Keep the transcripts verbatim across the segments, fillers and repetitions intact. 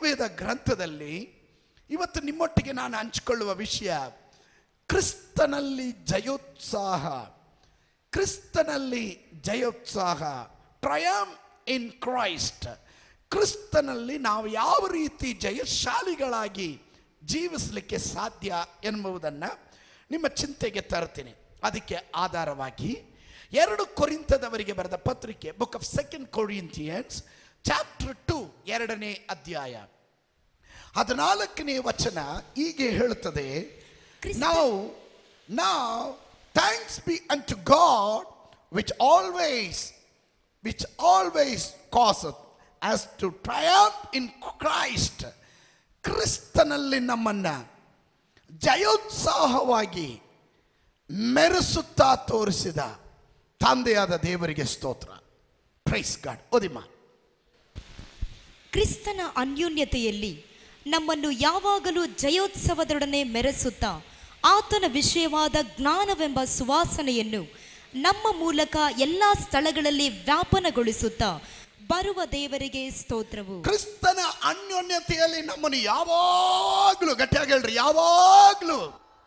ಸತ್ಯವೇದ ಗ್ರಂಥದಲ್ಲಿ ಇವತ್ತು ನಿಮ್ಮೊಟ್ಟಿಗೆ ನಾನು ಹಂಚಿಕೊಳ್ಳುವ ವಿಷಯ ಕ್ರಿಸ್ತನಲ್ಲಿ ಜಯೋತ್ಸಾಹ. ಕ್ರಿಸ್ತನಲ್ಲಿ ಜಯೋತ್ಸಾಹ, ಟ್ರಯಮ್ ಇನ್ ಕ್ರೈಸ್ಟ್. ಕ್ರಿಸ್ತನಲ್ಲಿ ನಾವು ಯಾವ ರೀತಿ ಜಯಶಾಲಿಗಳಾಗಿ ಜೀವಿಸಲಿಕ್ಕೆ ಸಾಧ್ಯ ಎನ್ನುವುದನ್ನು ನಿಮ್ಮ ಚಿಂತೆಗೆ ತರ್ತೀನಿ. ಅದಕ್ಕೆ ಆಧಾರವಾಗಿ ಎರಡು ಕೊರಿಂಥದವರಿಗೆ ಬರೆದ ಪತ್ರಿಕೆ, book of second Corinthians chapter two, ಎರಡನೇ ಅಧ್ಯಾಯ ಹದಿನಾಲ್ಕನೇ ವಚನ ಹೀಗೆ ಹೇಳುತ್ತದೆ, ನಾವು ನಾವು thanks be unto God which always which always causeth us to triumph in Christ. ಕ್ರಿಸ್ತನಲ್ಲಿ ನಮ್ಮನ್ನ ಜಯೋತ್ಸಾಹವಾಗಿ ಮೆರೆಸುತ್ತಾ ತೋರಿಸಿದ ತಂದೆಯಾದ ದೇವರಿಗೆ ಸ್ತೋತ್ರ. Praise God. ಓದಿಮ್ಮ. ಕ್ರಿಸ್ತನ ಅನ್ಯೋನ್ಯತೆಯಲ್ಲಿ ನಮ್ಮನ್ನು ಯಾವಾಗಲೂ ಜಯೋತ್ಸವದೊಡನೆ ಮೆರೆಸುತ್ತಾ ಆತನ ವಿಷಯವಾದ ಜ್ಞಾನವೆಂಬ ಸುವಾಸನೆಯನ್ನು ನಮ್ಮ ಮೂಲಕ ಎಲ್ಲ ಸ್ಥಳಗಳಲ್ಲಿ ವ್ಯಾಪನಗೊಳಿಸುತ್ತಾ ಬರುವ ದೇವರಿಗೆ ಸ್ತೋತ್ರವು. ಕ್ರಿಸ್ತನ ಅನ್ಯೋನ್ಯತೆಯಲ್ಲಿ ನಮ್ಮನ್ನು ಯಾವಾಗಲೂ, ಗಟ್ಟಿಯಾಗಿ ಹೇಳ್ರಿ, ಯಾವಾಗಲೂ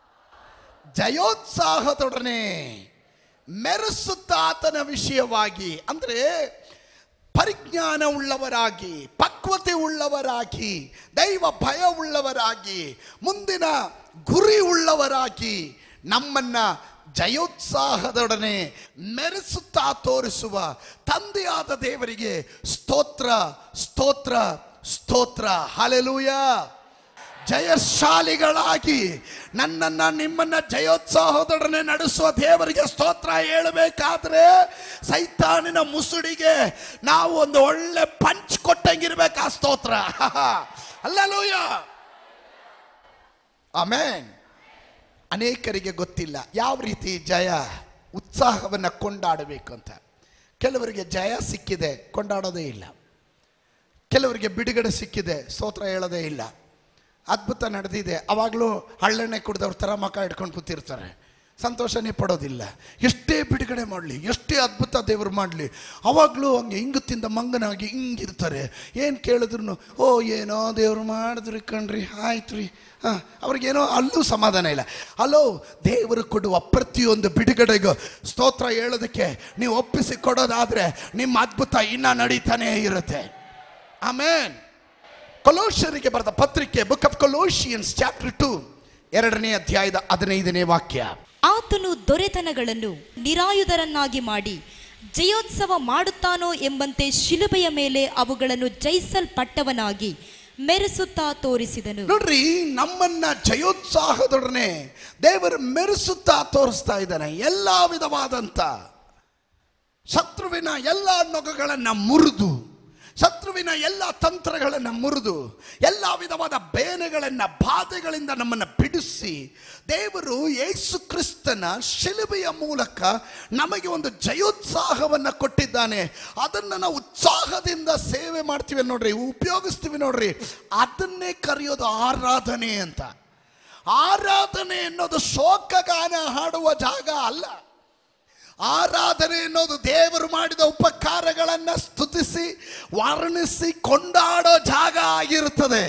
ಜಯೋತ್ಸಾಹದೊಡನೆ ಮೆರೆಸುತ್ತಾ ಆತನ ವಿಷಯವಾಗಿ, ಅಂದರೆ ಪರಿಜ್ಞಾನ ಉಳ್ಳವರಾಗಿ, ಪಕ್ವತೆ ಉಳ್ಳವರಾಗಿ, ದೈವ ಭಯ ಉಳ್ಳವರಾಗಿ, ಮುಂದಿನ ಗುರಿ ಉಳ್ಳವರಾಗಿ ನಮ್ಮನ್ನ ಜಯೋತ್ಸಾಹದೊಡನೆ ಮೆರೆಸುತ್ತಾ ತೋರಿಸುವ ತಂದೆಯಾದ ದೇವರಿಗೆ ಸ್ತೋತ್ರ, ಸ್ತೋತ್ರ, ಸ್ತೋತ್ರ. ಹಲ್ಲೆಲೂಯಾ. ಜಯಶಾಲಿಗಳಾಗಿ ನನ್ನನ್ನ ನಿಮ್ಮನ್ನ ಜಯೋತ್ಸಾಹದೊಡನೆ ನಡೆಸುವ ದೇವರಿಗೆ ಸ್ತೋತ್ರ ಹೇಳಬೇಕಾದ್ರೆ ಸೈತಾನಿನ ಮುಸುಡಿಗೆ ನಾವು ಒಂದು ಒಳ್ಳೆ ಪಂಚ್ ಕೊಟ್ಟಂಗಿರ್ಬೇಕು. ಆ ಸ್ತೋತ್ರ. ಹಲ್ಲೆಲೂಯಾ. ಆಮೆನ್. ಅನೇಕರಿಗೆ ಗೊತ್ತಿಲ್ಲ ಯಾವ ರೀತಿ ಜಯ ಉತ್ಸಾಹವನ್ನು ಕೊಂಡಾಡಬೇಕು ಅಂತ. ಕೆಲವರಿಗೆ ಜಯ ಸಿಕ್ಕಿದೆ, ಕೊಂಡಾಡೋದೇ ಇಲ್ಲ. ಕೆಲವರಿಗೆ ಬಿಡುಗಡೆ ಸಿಕ್ಕಿದೆ, ಸ್ತೋತ್ರ ಹೇಳೋದೇ ಇಲ್ಲ. ಅದ್ಭುತ ನಡೆದಿದೆ, ಅವಾಗಲೂ ಹಳ್ಳೆಣ್ಣೆ ಕುಡಿದವ್ರ ಥರ ಮಕ ಇಟ್ಕೊಂಡು ಕೂತಿರ್ತಾರೆ, ಸಂತೋಷನೇ ಪಡೋದಿಲ್ಲ. ಎಷ್ಟೇ ಬಿಡುಗಡೆ ಮಾಡಲಿ, ಎಷ್ಟೇ ಅದ್ಭುತ ದೇವರು ಮಾಡಲಿ, ಅವಾಗಲೂ ಹಂಗೆ ಹಿಂಗೆ ತಿಂದ ಮಂಗನಾಗಿ ಹಿಂಗಿರ್ತಾರೆ. ಏನು ಕೇಳಿದ್ರು ಓ ಏನೋ ದೇವ್ರು ಮಾಡಿದ್ರಿ ಕಣ್ರಿ, ಆಯ್ತು ರೀ, ಹಾಂ, ಅವ್ರಿಗೇನೋ ಅಲ್ಲೂ ಸಮಾಧಾನ ಇಲ್ಲ. ಅಲ್ಲೋ ದೇವರು ಕೊಡುವ ಪ್ರತಿಯೊಂದು ಬಿಡುಗಡೆಗೂ ಸ್ತೋತ್ರ ಹೇಳೋದಕ್ಕೆ ನೀವು ಒಪ್ಪಿಸಿ ಕೊಡೋದಾದರೆ ನಿಮ್ಮ ಅದ್ಭುತ ಇನ್ನೂ ನಡೀತಾನೇ ಇರುತ್ತೆ. ಆಮೇನ್. ಕೊಲೋಸ್ಯರಿಗೆ ಬರೆದ ಪತ್ರಿಕೆ, book of Colossians chapter two, ಎರಡನೇ ಅಧ್ಯಾಯದ ಹದಿನೈದನೇ ವಾಕ್ಯ. ಆತನು ದೊರೆತನಗಳನ್ನು ನಿರಾಯುಧರನ್ನಾಗಿ ಮಾಡಿ ಜಯೋತ್ಸವ ಮಾಡುತ್ತಾನೋ ಎಂಬಂತೆ ಶಿಲುಬೆಯ ಮೇಲೆ ಅವುಗಳನ್ನು ಜಯಿಸಲ್ಪಟ್ಟವನಾಗಿ ಮೆರೆಸುತ್ತಾ ತೋರಿಸಿದನು. ನೋಡ್ರಿ, ನಮ್ಮನ್ನ ಜಯೋತ್ಸಾಹದೊಡನೆ ದೇವರು ಮೆರೆಸುತ್ತಾ ತೋರಿಸ್ತಾ ಇದ್ದಾನೆ. ಎಲ್ಲ ವಿಧವಾದಂತ ಶತ್ರುವಿನ ಎಲ್ಲ ನೊಗಗಳನ್ನು ಮುರಿದು, ಶತ್ರುವಿನ ಎಲ್ಲ ತಂತ್ರಗಳನ್ನು ಮುರಿದು, ಎಲ್ಲ ವಿಧವಾದ ಬೇನೆಗಳನ್ನು, ಬಾಧೆಗಳಿಂದ ನಮ್ಮನ್ನು ಬಿಡಿಸಿ ದೇವರು ಯೇಸು ಕ್ರಿಸ್ತನ ಶಿಲುಬೆಯ ಮೂಲಕ ನಮಗೆ ಒಂದು ಜಯೋತ್ಸಾಹವನ್ನು ಕೊಟ್ಟಿದ್ದಾನೆ. ಅದನ್ನು ನಾವು ಉತ್ಸಾಹದಿಂದ ಸೇವೆ ಮಾಡ್ತೀವಿ ನೋಡ್ರಿ, ಉಪಯೋಗಿಸ್ತೀವಿ ನೋಡ್ರಿ. ಅದನ್ನೇ ಕರೆಯೋದು ಆರಾಧನೆ ಅಂತ. ಆರಾಧನೆ ಅನ್ನೋದು ಶೋಕಗಾನ ಹಾಡುವ ಜಾಗ ಅಲ್ಲ. ಆರಾಧನೆ ಅನ್ನೋದು ದೇವರು ಮಾಡಿದ ಉಪಕಾರಗಳನ್ನು ಸ್ತುತಿಸಿ ವರ್ಣಿಸಿ ಕೊಂಡಾಡೋ ಜಾಗ ಆಗಿರುತ್ತದೆ.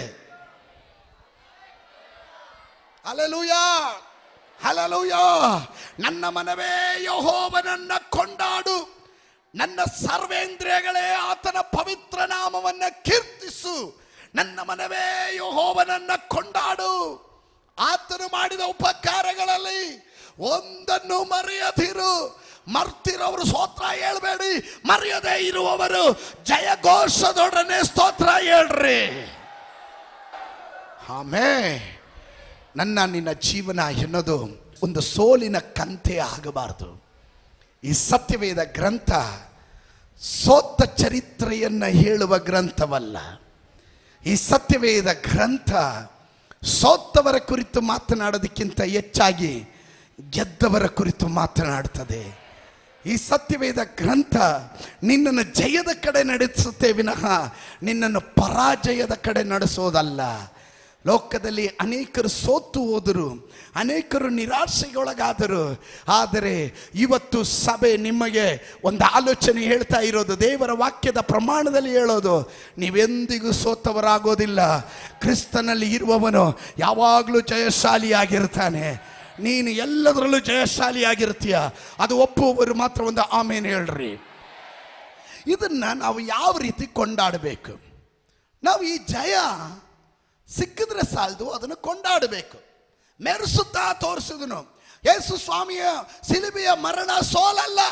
Hallelujah, hallelujah. ನನ್ನ ಮನವೇ ಯೆಹೋವನನ್ನ ಕೊಂಡಾಡು, ನನ್ನ ಸರ್ವೇಂದ್ರಿಯಗಳೇ ಆತನ ಪವಿತ್ರ ನಾಮವನ್ನ ಕೀರ್ತಿಸು. ನನ್ನ ಮನವೇ ಯೆಹೋವನನ್ನ ಕೊಂಡಾಡು. ಆತನು ಮಾಡಿದ ಉಪಕಾರಗಳಲ್ಲಿ ಒಂದನ್ನು ಮರೆಯದಿರು. ಮರ್ತಿರೋರು ಸ್ತೋತ್ರ ಹೇಳ್ಬೇಡಿ, ಮರೆಯದೇ ಇರುವವರು ಜಯಘೋಷದೊಡನೆ ಸ್ತೋತ್ರ ಹೇಳ್ರಿ. ಆಮೇನ್. ನನ್ನ ನಿನ್ನ ಜೀವನ ಎನ್ನೋದು ಒಂದು ಸೋಲಿನ ಕಂತೆ ಆಗಬಾರದು. ಈ ಸತ್ಯವೇದ ಗ್ರಂಥ ಸೋತ ಚರಿತ್ರೆಯನ್ನು ಹೇಳುವ ಗ್ರಂಥವಲ್ಲ. ಈ ಸತ್ಯವೇದ ಗ್ರಂಥ ಸೋತವರ ಕುರಿತು ಮಾತನಾಡೋದಕ್ಕಿಂತ ಹೆಚ್ಚಾಗಿ ಗೆದ್ದವರ ಕುರಿತು ಮಾತನಾಡ್ತದೆ. ಈ ಸತ್ಯವೇದ ಗ್ರಂಥ ನಿನ್ನನ್ನು ಜಯದ ಕಡೆ ನಡೆಸುತ್ತೆ ವಿನಃ ನಿನ್ನನ್ನು ಪರಾಜಯದ ಕಡೆ ನಡೆಸೋದಲ್ಲ. ಲೋಕದಲ್ಲಿ ಅನೇಕರು ಸೋತು ಹೋದರು, ಅನೇಕರು ನಿರಾಶೆಗೊಳಗಾದರು. ಆದರೆ ಇವತ್ತು ಸಭೆ ನಿಮಗೆ ಒಂದು ಆಲೋಚನೆ ಹೇಳ್ತಾ ಇರೋದು, ದೇವರ ವಾಕ್ಯದ ಪ್ರಮಾಣದಲ್ಲಿ ಹೇಳೋದು, ನೀವೆಂದಿಗೂ ಸೋತವರಾಗೋದಿಲ್ಲ. ಕ್ರಿಸ್ತನಲ್ಲಿ ಇರುವವನು ಯಾವಾಗಲೂ ಜಯಶಾಲಿಯಾಗಿರ್ತಾನೆ. ನೀನು ಎಲ್ಲದರಲ್ಲೂ ಜಯಶಾಲಿಯಾಗಿರ್ತೀಯ. ಅದು ಒಪ್ಪುವವರು ಮಾತ್ರ ಒಂದು ಆಮೇನ್ ಹೇಳ್ರಿ. ಇದನ್ನ ನಾವು ಯಾವ ರೀತಿ ಕೊಂಡಾಡಬೇಕು? ನಾವು ಈ ಜಯ ಸಿಕ್ಕಿದ್ರೆ ಸಾಲದು, ಅದನ್ನು ಕೊಂಡಾಡಬೇಕು. ಮೆರೆಸುತ್ತಾ ತೋರಿಸಿದನು. ಯೇಸು ಸ್ವಾಮಿಯ ಸಿಲುಬೆಯ ಮರಣ ಸೋಲಲ್ಲ.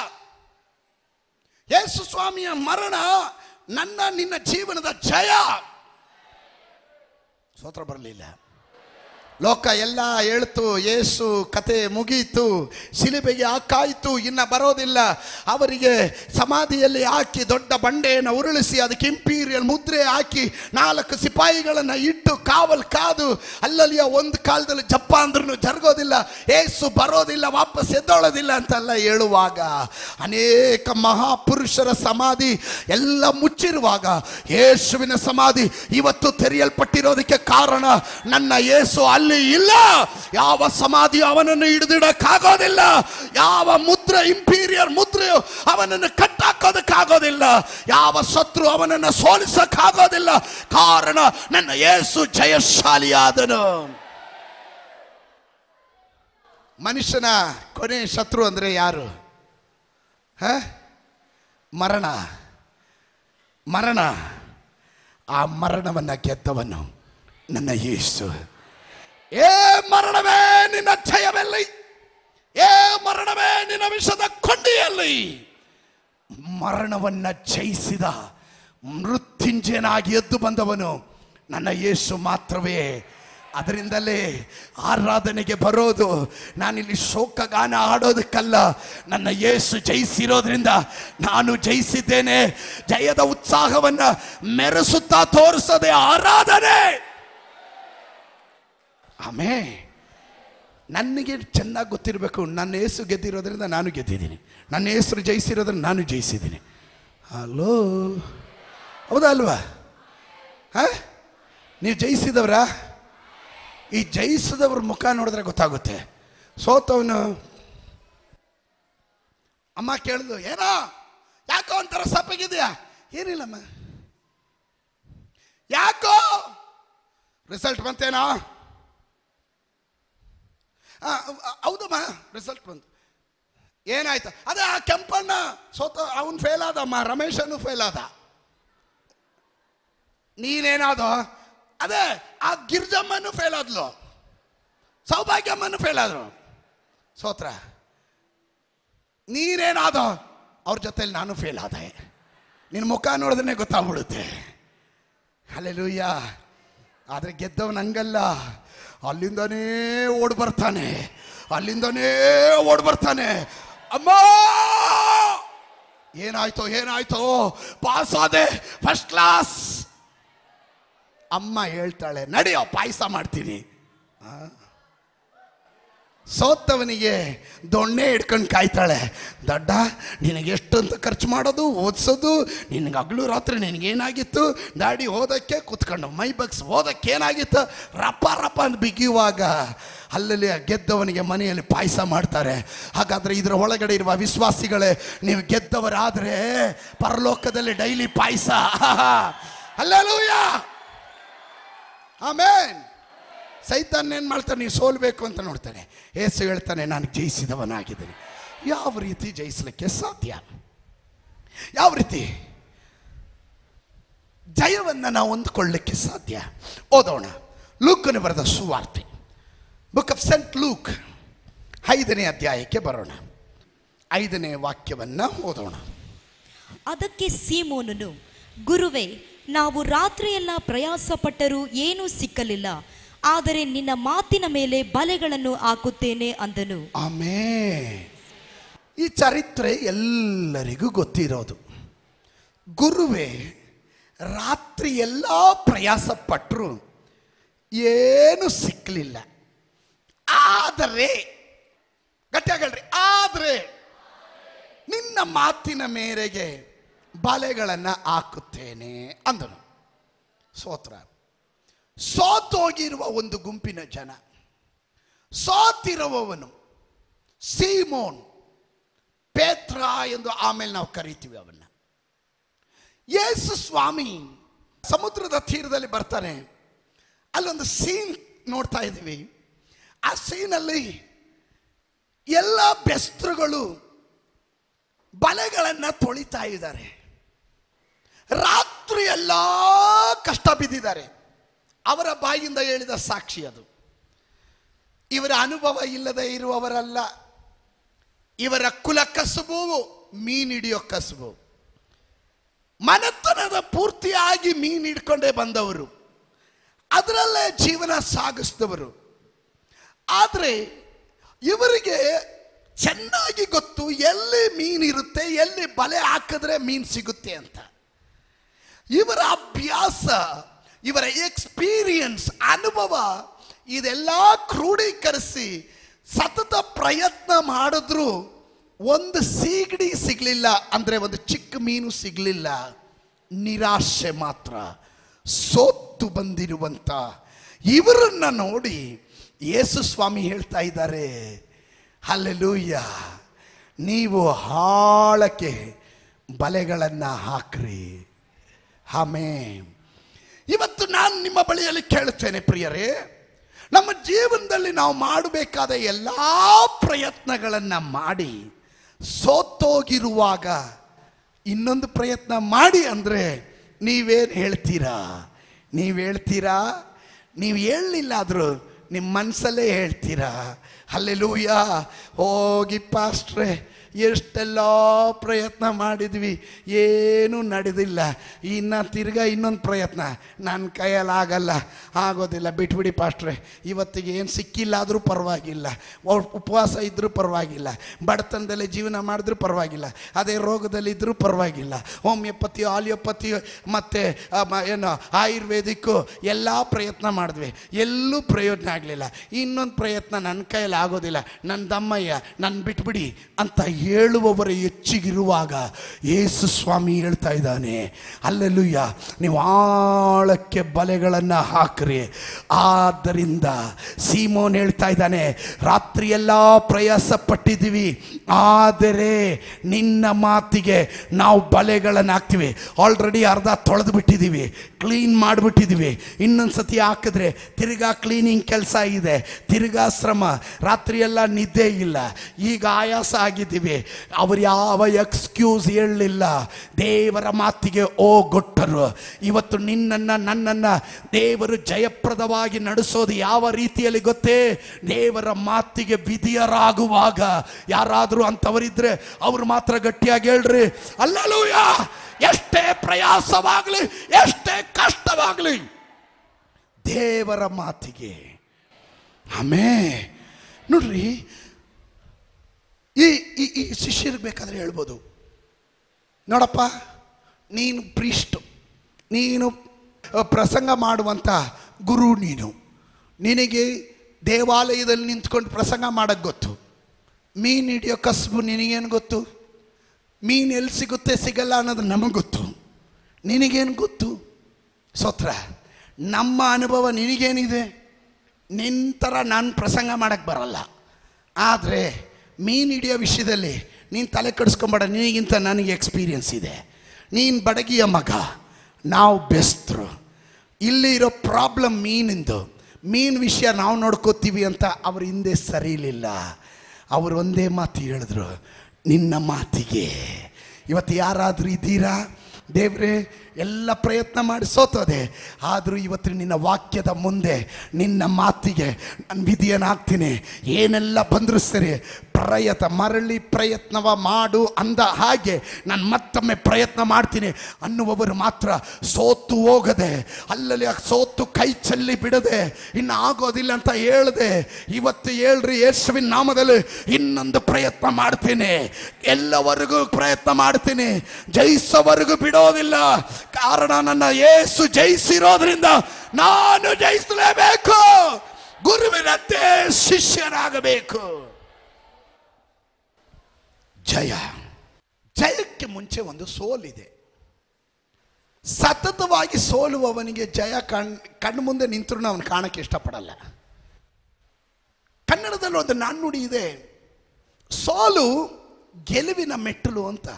ಯೇಸು ಸ್ವಾಮಿಯ ಮರಣ ನನ್ನ ನಿನ್ನ ಜೀವನದ ಜಯ. ಸ್ತೋತ್ರ ಬರಲಿಲ್ಲ. ಲೋಕ ಎಲ್ಲ ಹೇಳ್ತು, ಯೇಸು ಕತೆ ಮುಗೀತು, ಶಿಲುಬೆಗೆ ಹಾಕಾಯಿತು, ಇನ್ನು ಬರೋದಿಲ್ಲ. ಅವರಿಗೆ ಸಮಾಧಿಯಲ್ಲಿ ಹಾಕಿ ದೊಡ್ಡ ಬಂಡೆಯನ್ನು ಉರುಳಿಸಿ ಅದಕ್ಕೆ ಇಂಪೀರಿಯಲ್ ಮುದ್ರೆ ಹಾಕಿ ನಾಲ್ಕು ಸಿಪಾಯಿಗಳನ್ನು ಇಟ್ಟು ಕಾವಲ್ ಕಾದು ಅಲ್ಲಲ್ಲಿಯ ಒಂದು ಕಾಲದಲ್ಲಿ ಜಪ್ಪ ಅಂದ್ರೂ ಜರುಗೋದಿಲ್ಲ, ಯೇಸು ಬರೋದಿಲ್ಲ, ವಾಪಸ್ ಎದ್ದೋಳೋದಿಲ್ಲ ಅಂತೆಲ್ಲ ಹೇಳುವಾಗ ಅನೇಕ ಮಹಾಪುರುಷರ ಸಮಾಧಿ ಎಲ್ಲ ಮುಚ್ಚಿರುವಾಗ ಯೇಸುವಿನ ಸಮಾಧಿ ಇವತ್ತು ತೆರೆಯಲ್ಪಟ್ಟಿರೋದಕ್ಕೆ ಕಾರಣ ನನ್ನ ಯೇಸು ಅಲ್ಲಿ ಇಲ್ಲ. ಯಾವ ಸಮಾಧಿ ಅವನನ್ನು ಹಿಡಿದಿಡಕ್ಕಾಗೋದಿಲ್ಲ. ಯಾವ ಮುದ್ರೆ ಇಂಪೀರಿಯರ್ ಮುದ್ರೆಯು ಅವನನ್ನು ಕಟ್ಟಾಕೋದಕ್ಕಾಗೋದಿಲ್ಲ. ಯಾವ ಶತ್ರು ಅವನನ್ನು ಸೋಲಿಸಕ್ಕಾಗೋದಿಲ್ಲ. ಕಾರಣ ನನ್ನ ಯೇಸು ಜಯಶಾಲಿಯಾದನು. ಮನುಷ್ಯನ ಕೊನೆ ಶತ್ರು ಅಂದ್ರೆ ಯಾರು? ಹ ಮರಣ. ಮರಣ. ಆ ಮರಣವನ್ನ ಗೆದ್ದವನು ನನ್ನ ಯೇಸು. ಏ ಮರಣವೇ ನಿನ್ನ ಜಯವೆಲ್ಲಿ? ಏ ಮರಣವೇ ನಿನ್ನ ವಿಷದ ಕೊಂಡಿಯಲ್ಲಿ? ಮರಣವನ್ನ ಜಯಿಸಿದ ಮೃತ್ಯುಂಜಯನಾಗಿ ಎದ್ದು ಬಂದವನು ನನ್ನ ಯೇಸು ಮಾತ್ರವೇ. ಅದರಿಂದಲೇ ಆರಾಧನೆಗೆ ಬರೋದು. ನಾನಿಲ್ಲಿ ಶೋಕಗಾನ ಆಡೋದಕ್ಕಲ್ಲ, ನನ್ನ ಯೇಸು ಜಯಿಸಿರೋದ್ರಿಂದ ನಾನು ಜಯಿಸಿದ್ದೇನೆ. ಜಯದ ಉತ್ಸಾಹವನ್ನ ಮೆರೆಸುತ್ತಾ ತೋರಿಸದೆ ಆರಾಧನೆ. ಆಮೇ ನನಗೆ ಚೆನ್ನಾಗಿ ಗೊತ್ತಿರಬೇಕು, ನನ್ನ ಯೇಸು ಗೆದ್ದಿರೋದ್ರಿಂದ ನಾನು ಗೆದ್ದಿದ್ದೀನಿ, ನನ್ನ ಹೆಸರು ಜಯಿಸಿರೋದ್ರಿಂದ ನಾನು ಜಯಿಸಿದ್ದೀನಿ. ಹಲೋ, ಹೌದಾ ಅಲ್ವಾ? ಹ ನೀವು ಜಯಿಸಿದವ್ರ? ಈ ಜಯಿಸಿದವ್ರ ಮುಖ ನೋಡಿದ್ರೆ ಗೊತ್ತಾಗುತ್ತೆ. ಸೋತವನು ಅಮ್ಮ ಕೇಳಿದ್ಲು, ಏನೋ ಯಾಕೋ ಒಂಥರ ಸಪ್ಪಗಿದೆಯಾ? ಏನಿಲ್ಲಮ್ಮ. ಯಾಕೋ? ರಿಸಲ್ಟ್ ಬಂತೇನೋ? ಹೌದಮ್ಮ ರಿಸಲ್ಟ್ ಬಂತು. ಏನಾಯ್ತು? ಅದೇ ಆ ಕೆಂಪಣ್ಣ ಸೋತ, ಅವನು ಫೇಲ್ ಆದಮ್ಮ, ರಮೇಶನು ಫೇಲ್ ಆದ. ನೀನೇನಾದ? ಅದೇ ಆ ಗಿರ್ಜಮ್ಮನು ಫೇಲ್ ಆದ್ಲು, ಸೌಭಾಗ್ಯಮ್ಮನು ಫೇಲ್ ಆದ್ರು, ಸೋತ್ರ. ನೀನೇನಾದ? ಅವ್ರ ಜೊತೆಲಿ ನಾನು ಫೇಲ್ ಆದೆ. ನಿನ್ನ ಮುಖ ನೋಡಿದ್ರೆ ಗೊತ್ತಾಗ್ಬಿಡುತ್ತೆ. ಹಲ್ಲೆಲೂಯ. ಆದರೆ ಗೆದ್ದವನ ಹಂಗಲ್ಲ. ಅಲ್ಲಿಂದನೇ ಓಡ್ ಬರ್ತಾನೆ, ಅಲ್ಲಿಂದನೇ ಓಡ್ ಬರ್ತಾನೆ. ಅಮ್ಮ ಏನಾಯ್ತೋ ಏನಾಯ್ತೋ? ಪಾಸ್ ಆದೆ, ಫಸ್ಟ್ ಕ್ಲಾಸ್. ಅಮ್ಮ ಹೇಳ್ತಾಳೆ, ನಡಿಯೋ ಪಾಯಸ ಮಾಡ್ತೀನಿ. ಸೋತವನಿಗೆ ದೊಣ್ಣೆ ಹಿಡ್ಕೊಂಡು ಕಾಯ್ತಾಳೆ. ದಡ್ಡ, ನಿನಗೆ ಎಷ್ಟಂತ ಖರ್ಚು ಮಾಡೋದು, ಓದಿಸೋದು, ನಿನಗೆ ಹಗಲು ರಾತ್ರಿ ನಿನಗೇನಾಗಿತ್ತು? ದಾಡಿ ಓದಕ್ಕೆ ಕೂತ್ಕೊಂಡು ಮೈ ಬಗ್ಸ್ ಓದಕ್ಕೆ ಏನಾಗಿತ್ತು? ರಪ್ಪ ರಪ್ಪ ಅಂತ ಬಿಗಿಯುವಾಗ ಅಲ್ಲಲ್ಲಿ ಗೆದ್ದವನಿಗೆ ಮನೆಯಲ್ಲಿ ಪಾಯಸ ಮಾಡ್ತಾರೆ. ಹಾಗಾದರೆ ಇದರ ಒಳಗಡೆ ಇರುವ ವಿಶ್ವಾಸಿಗಳೇ, ನೀವು ಗೆದ್ದವರಾದರೆ ಪರಲೋಕದಲ್ಲಿ ಡೈಲಿ ಪಾಯಸ. Hallelujah, amen. ಸೈತಾನ್ ಏನು ಮಾಡ್ತಾನೆ? ನೀವು ಸೋಲ್ಬೇಕು ಅಂತ ನೋಡ್ತಾನೆ. ಯೇಸು ಹೇಳ್ತಾನೆ, ನಾನು ಜಯಿಸಿದವನಾಗಿದ್ದೇನೆ. ಯಾವ ರೀತಿ ಜಯಿಸಲಿಕ್ಕೆ ಸಾಧ್ಯ? ಯಾವ ರೀತಿ ಜಯವನ್ನು ನಾವು ಹೊಂದ್ಕೊಳ್ಳಿಕ್ಕೆ ಸಾಧ್ಯ? ಓದೋಣ. ಲೂಕನು ಬರೆದ ಸುವಾರ್ತೆ, ಬುಕ್ ಆಫ್ ಸೆಂಟ್ ಲೂಕ್, ಐದನೇ ಅಧ್ಯಾಯಕ್ಕೆ ಬರೋಣ. ಐದನೇ ವಾಕ್ಯವನ್ನು ಓದೋಣ. ಅದಕ್ಕೆ ಸೀಮೋನನು, ಗುರುವೇ, ನಾವು ರಾತ್ರಿಯೆಲ್ಲ ಪ್ರಯಾಸಪಟ್ಟರೂ ಏನೂ ಸಿಕ್ಕಲಿಲ್ಲ, ಆದರೆ ನಿನ್ನ ಮಾತಿನ ಮೇಲೆ ಬಲೆಗಳನ್ನು ಹಾಕುತ್ತೇನೆ ಅಂದನು. ಆಮೆನ್. ಈ ಚರಿತ್ರೆ ಎಲ್ಲರಿಗೂ ಗೊತ್ತಿರೋದು. ಗುರುವೇ ರಾತ್ರಿ ಎಲ್ಲ ಪ್ರಯಾಸ ಪಟ್ಟರು ಏನು ಸಿಕ್ಕಲಿಲ್ಲ, ಆದರೆ ಗಟ್ಟಿಯಾಗಲ್ರಿ, ಆದರೆ ನಿನ್ನ ಮಾತಿನ ಮೇರೆಗೆ ಬಲೆಗಳನ್ನು ಹಾಕುತ್ತೇನೆ ಅಂದನು. ಸ್ತೋತ್ರ. ಸೋತೋಗಿರುವ ಒಂದು ಗುಂಪಿನ ಜನ, ಸೋತಿರುವವನು ಸೀಮೋನ್ ಪೇತ್ರ ಎಂದು ಆಮೇಲೆ ನಾವು ಕರಿತೀವಿ ಅವನ್ನ. ಯೇಸು ಸ್ವಾಮಿ ಸಮುದ್ರದ ತೀರದಲ್ಲಿ ಬರ್ತಾನೆ. ಅಲ್ಲೊಂದು ಸೀನ್ ನೋಡ್ತಾ ಇದ್ದೀವಿ. ಆ ಸೀನಲ್ಲಿ ಎಲ್ಲ ಬೆಸ್ತರುಗಳು ಬಲೆಗಳನ್ನು ತೊಳಿತಾ ಇದ್ದಾರೆ. ರಾತ್ರಿ ಎಲ್ಲ ಕಷ್ಟ ಬಿದ್ದಿದ್ದಾರೆ. ಅವರ ಬಾಯಿಂದ ಹೇಳಿದ ಸಾಕ್ಷಿ ಅದು. ಇವರ ಅನುಭವ ಇಲ್ಲದೆ ಇರುವವರಲ್ಲ. ಇವರ ಕುಲ ಕಸುಬು ಮೀನು ಹಿಡಿಯೋ ಕಸುಬು. ಮನೆತನದ ಪೂರ್ತಿಯಾಗಿ ಮೀನು ಹಿಡ್ಕೊಂಡೇ ಬಂದವರು, ಅದರಲ್ಲೇ ಜೀವನ ಸಾಗಿಸಿದವರು. ಆದರೆ ಇವರಿಗೆ ಚೆನ್ನಾಗಿ ಗೊತ್ತು ಎಲ್ಲಿ ಮೀನಿರುತ್ತೆ, ಎಲ್ಲಿ ಬಲೆ ಹಾಕಿದ್ರೆ ಮೀನು ಸಿಗುತ್ತೆ ಅಂತ. ಇವರ ಅಭ್ಯಾಸ, ಇವರ ಎಕ್ಸ್ಪೀರಿಯನ್ಸ್, ಅನುಭವ ಇದೆಲ್ಲ ಕ್ರೋಢೀಕರಿಸಿ ಸತತ ಪ್ರಯತ್ನ ಮಾಡಿದ್ರು ಒಂದು ಸೀಗಡಿ ಸಿಗಲಿಲ್ಲ, ಅಂದರೆ ಒಂದು ಚಿಕ್ಕ ಮೀನು ಸಿಗಲಿಲ್ಲ. ನಿರಾಶೆ ಮಾತ್ರ. ಸೋತು ಬಂದಿರುವಂತ ಇವರನ್ನ ನೋಡಿ ಯೇಸು ಸ್ವಾಮಿ ಹೇಳ್ತಾ ಇದ್ದಾರೆ, ಹಲ್ಲೆಲೂಯ, ನೀವು ಆಳಕ್ಕೆ ಬಲೆಗಳನ್ನು ಹಾಕ್ರಿ. ಆಮೆನ್. ಇವತ್ತು ನಾನು ನಿಮ್ಮ ಬಳಿಯಲ್ಲಿ ಕೇಳುತ್ತೇನೆ ಪ್ರಿಯರೇ, ನಮ್ಮ ಜೀವನದಲ್ಲಿ ನಾವು ಮಾಡಬೇಕಾದ ಎಲ್ಲ ಪ್ರಯತ್ನಗಳನ್ನು ಮಾಡಿ ಸೋತೋಗಿರುವಾಗ ಇನ್ನೊಂದು ಪ್ರಯತ್ನ ಮಾಡಿ ಅಂದರೆ ನೀವೇನು ಹೇಳ್ತೀರಾ? ನೀವು ಹೇಳ್ತೀರಾ? ನೀವು ಹೇಳಲಿಲ್ಲ ಆದರೂ ನಿಮ್ಮ ಮನಸ್ಸಲ್ಲೇ ಹೇಳ್ತೀರಾ, ಹಲ್ಲೆಲೂಯ, ಹೋಗಿ ಪಾಸ್ಟ್ರೆ ಎಷ್ಟೆಲ್ಲ ಪ್ರಯತ್ನ ಮಾಡಿದ್ವಿ, ಏನೂ ನಡೆದಿಲ್ಲ, ಇನ್ನು ತಿರ್ಗಾ ಇನ್ನೊಂದು ಪ್ರಯತ್ನ ನನ್ನ ಕೈಯಲ್ಲಿ ಆಗಲ್ಲ, ಆಗೋದಿಲ್ಲ, ಬಿಟ್ಬಿಡಿ ಪಾಸ್ಟ್ರೆ, ಇವತ್ತಿಗೆ ಏನು ಸಿಕ್ಕಿಲ್ಲ ಆದರೂ ಪರವಾಗಿಲ್ಲ, ಉಪವಾಸ ಇದ್ದರೂ ಪರವಾಗಿಲ್ಲ, ಬಡತನದಲ್ಲಿ ಜೀವನ ಮಾಡಿದ್ರೂ ಪರವಾಗಿಲ್ಲ, ಅದೇ ರೋಗದಲ್ಲಿ ಇದ್ದರೂ ಪರವಾಗಿಲ್ಲ, ಹೋಮಿಯೋಪತಿ, ಆಲಿಯೋಪತಿ ಮತ್ತು ಏನು ಆಯುರ್ವೇದಿಕ್ಕು ಎಲ್ಲ ಪ್ರಯತ್ನ ಮಾಡಿದ್ವಿ, ಎಲ್ಲೂ ಪ್ರಯೋಜನ ಆಗಲಿಲ್ಲ, ಇನ್ನೊಂದು ಪ್ರಯತ್ನ ನನ್ನ ಕೈಯಲ್ಲಿ ಆಗೋದಿಲ್ಲ, ನನ್ನ ದಮ್ಮಯ್ಯ, ನನ್ನ ಬಿಟ್ಬಿಡಿ ಅಂತ ಹೇಳುವವರ ಹೆಚ್ಚಿಗಿರುವಾಗ ಯೇಸು ಸ್ವಾಮಿ ಹೇಳ್ತಾ ಇದ್ದಾನೆ, ಅಲ್ಲೆಲೂಯ್ಯ, ನೀವು ಆಳಕ್ಕೆ ಬಲೆಗಳನ್ನು ಹಾಕ್ರಿ. ಆದ್ದರಿಂದ ಸೀಮೋನ್ ಹೇಳ್ತಾ ಇದ್ದಾನೆ, ರಾತ್ರಿ ಎಲ್ಲ ಪ್ರಯಾಸ ಪಟ್ಟಿದ್ದೀವಿ, ಆದರೆ ನಿನ್ನ ಮಾತಿಗೆ ನಾವು ಬಲೆಗಳನ್ನು ಹಾಕ್ತೀವಿ. ಆಲ್ರೆಡಿ ಅರ್ಧ ತೊಳೆದು ಬಿಟ್ಟಿದ್ದೀವಿ, ಕ್ಲೀನ್ ಮಾಡಿಬಿಟ್ಟಿದ್ದೀವಿ, ಇನ್ನೊಂದು ಸತಿ ಹಾಕಿದ್ರೆ ತಿರ್ಗಾ ಕ್ಲೀನಿಂಗ್ ಕೆಲಸ ಇದೆ, ತಿರ್ಗಾ ಶ್ರಮ, ರಾತ್ರಿ ಎಲ್ಲ ನಿದ್ದೆ ಇಲ್ಲ, ಈಗ ಆಯಾಸ ಆಗಿದ್ದೀವಿ. ಅವರು ಯಾವ ಎಕ್ಸ್ಕ್ಯೂಸ್ ಹೇಳಲಿಲ್ಲ, ದೇವರ ಮಾತಿಗೆ ಓ ಗೊಟ್ಟರು. ಇವತ್ತು ನಿನ್ನನ್ನು ನನ್ನನ್ನು ದೇವರು ಜಯಪ್ರದವಾಗಿ ನಡೆಸೋದು ಯಾವ ರೀತಿಯಲ್ಲಿ ಗೊತ್ತೇ? ದೇವರ ಮಾತಿಗೆ ವಿಧಿಯರಾಗುವಾಗ. ಯಾರಾದರೂ ಅಂಥವರಿದ್ರೆ ಅವರು ಮಾತ್ರ ಗಟ್ಟಿಯಾಗಿ ಹೇಳ್ರಿ, ಹಲ್ಲೆಲೂಯ. ಎಷ್ಟೇ ಪ್ರಯಾಸವಾಗಲಿ, ಎಷ್ಟೇ ಕಷ್ಟವಾಗಲಿ, ದೇವರ ಮಾತಿಗೆ. ಆಮೇಲೆ ನೋಡ್ರಿ, ಈ ಈ ಶಿಷ್ಯರಿಗೆ ಬೇಕಾದರೆ ಹೇಳ್ಬೋದು, ನೋಡಪ್ಪ, ನೀನು ಪ್ರೀಸ್ಟು, ನೀನು ಪ್ರಸಂಗ ಮಾಡುವಂಥ ಗುರು, ನೀನು ನಿನಗೆ ದೇವಾಲಯದಲ್ಲಿ ನಿಂತ್ಕೊಂಡು ಪ್ರಸಂಗ ಮಾಡೋಕ್ಕೆ ಗೊತ್ತು, ಮೀನು ಹಿಡಿಯೋ ಕಸುಬು ನಿನಗೇನು ಗೊತ್ತು? ಮೀನು ಎಲ್ಲಿ ಸಿಗುತ್ತೆ ಸಿಗಲ್ಲ ಅನ್ನೋದು ನಮಗೆ ಗೊತ್ತು, ನಿನಗೇನು ಗೊತ್ತು? ಸ್ತೋತ್ರ. ನಮ್ಮ ಅನುಭವ ನಿನಗೇನಿದೆ? ನಿನ್ನ ಥರ ನಾನು ಪ್ರಸಂಗ ಮಾಡೋಕ್ಕೆ ಬರಲ್ಲ, ಆದರೆ ಮೀನು ಹಿಡಿಯೋ ವಿಷಯದಲ್ಲಿ ನೀನು ತಲೆ ಕೆಡಿಸ್ಕೊಂಬೇಡ, ನಿನಗಿಂತ ನನಗೆ ಎಕ್ಸ್ಪೀರಿಯನ್ಸ್ ಇದೆ. ನೀನು ಬಡಗಿಯ ಮಗ, ನಾವು ಬೆಸ್ತರು. ಇಲ್ಲಿ ಇರೋ ಪ್ರಾಬ್ಲಮ್ ಮೀನಿಂದು, ಮೀನು ವಿಷಯ ನಾವು ನೋಡ್ಕೋತೀವಿ ಅಂತ ಅವ್ರ ಹಿಂದೆ ಸರಿಲಿಲ್ಲ. ಅವರು ಒಂದೇ ಮಾತು ಹೇಳಿದ್ರು, ನಿನ್ನ ಮಾತಿಗೆ. ಇವತ್ತು ಯಾರಾದರೂ ಇದ್ದೀರಾ? ದೇವ್ರೇ, ಎಲ್ಲ ಪ್ರಯತ್ನ ಮಾಡಿ ಸೋತೋದೆ, ಆದರೂ ಇವತ್ತು ನಿನ್ನ ವಾಕ್ಯದ ಮುಂದೆ ನಿನ್ನ ಮಾತಿಗೆ ನಾನು ವಿಧಿಯನ್ನಾಗ್ತೀನಿ. ಏನೆಲ್ಲ ಬಂದರೂ ಸರಿ, ಪ್ರಯತ್ನ ಮರಳಿ ಪ್ರಯತ್ನವ ಮಾಡು ಅಂದ ಹಾಗೆ ನಾನು ಮತ್ತೊಮ್ಮೆ ಪ್ರಯತ್ನ ಮಾಡ್ತೀನಿ ಅನ್ನುವವರು ಮಾತ್ರ ಸೋತು ಹೋಗದೆ, ಅಲ್ಲಲ್ಲಿ ಸೋತು ಕೈ ಚೆಲ್ಲಿ ಬಿಡದೆ, ಇನ್ನು ಆಗೋದಿಲ್ಲ ಅಂತ ಹೇಳ್ದೆ, ಇವತ್ತು ಹೇಳ್ರಿ ಯೇಸುವಿನ ನಾಮದಲ್ಲಿ ಇನ್ನೊಂದು ಪ್ರಯತ್ನ ಮಾಡ್ತೀನಿ, ಎಲ್ಲವರೆಗೂ ಪ್ರಯತ್ನ ಮಾಡ್ತೀನಿ, ಜಯಿಸೋವರೆಗೂ ಬಿಡೋದಿಲ್ಲ. ಕಾರಣ ನನ್ನ ಯೇಸು ಜಯಿಸಿರೋದ್ರಿಂದ ನಾನು ಜಯಿಸಲೇಬೇಕು, ಗುರುವಿನಂತೆ ಶಿಷ್ಯನಾಗಬೇಕು. ಜಯ, ಜಯಕ್ಕೆ ಮುಂಚೆ ಒಂದು ಸೋಲಿದೆ. ಸತತವಾಗಿ ಸೋಲುವವನಿಗೆ ಜಯ ಕಣ್ ಕಣ್ಣು ಮುಂದೆ ನಿಂತರೂ ಅವನು ಕಾಣಕ್ಕೆ ಇಷ್ಟಪಡಲ್ಲ. ಕನ್ನಡದಲ್ಲಿ ಒಂದು ನಾಣ್ಣುಡಿ ಇದೆ, ಸೋಲು ಗೆಲುವಿನ ಮೆಟ್ಟಲು ಅಂತ.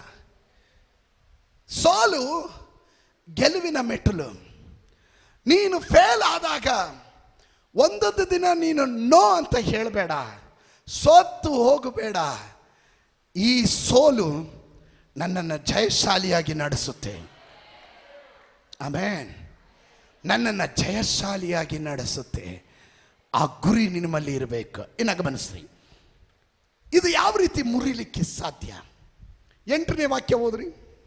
ಸೋಲು ಗೆಲುವಿನ ಮೆಟ್ಟಲು. ನೀನು ಫೇಲ್ ಆದಾಗ ಒಂದೊಂದು ದಿನ ನೀನು ನೋ ಅಂತ ಹೇಳಬೇಡ, ಸೋತು ಹೋಗಬೇಡ. ಈ ಸೋಲು ನನ್ನನ್ನು ಜಯಶಾಲಿಯಾಗಿ ನಡೆಸುತ್ತೆ. ಆಮೇನ್. ನನ್ನನ್ನು ಜಯಶಾಲಿಯಾಗಿ ನಡೆಸುತ್ತೆ. ಆ ಗುರಿ ನಿಮ್ಮಲ್ಲಿ ಇರಬೇಕು. ಇನ್ನು ಗಮನಿಸ್ರಿ, ಇದು ಯಾವ ರೀತಿ ಮುರಿಲಿಕ್ಕೆ ಸಾಧ್ಯ? ಎಂಟನೇ ವಾಕ್ಯ ಓದ್ರಿ.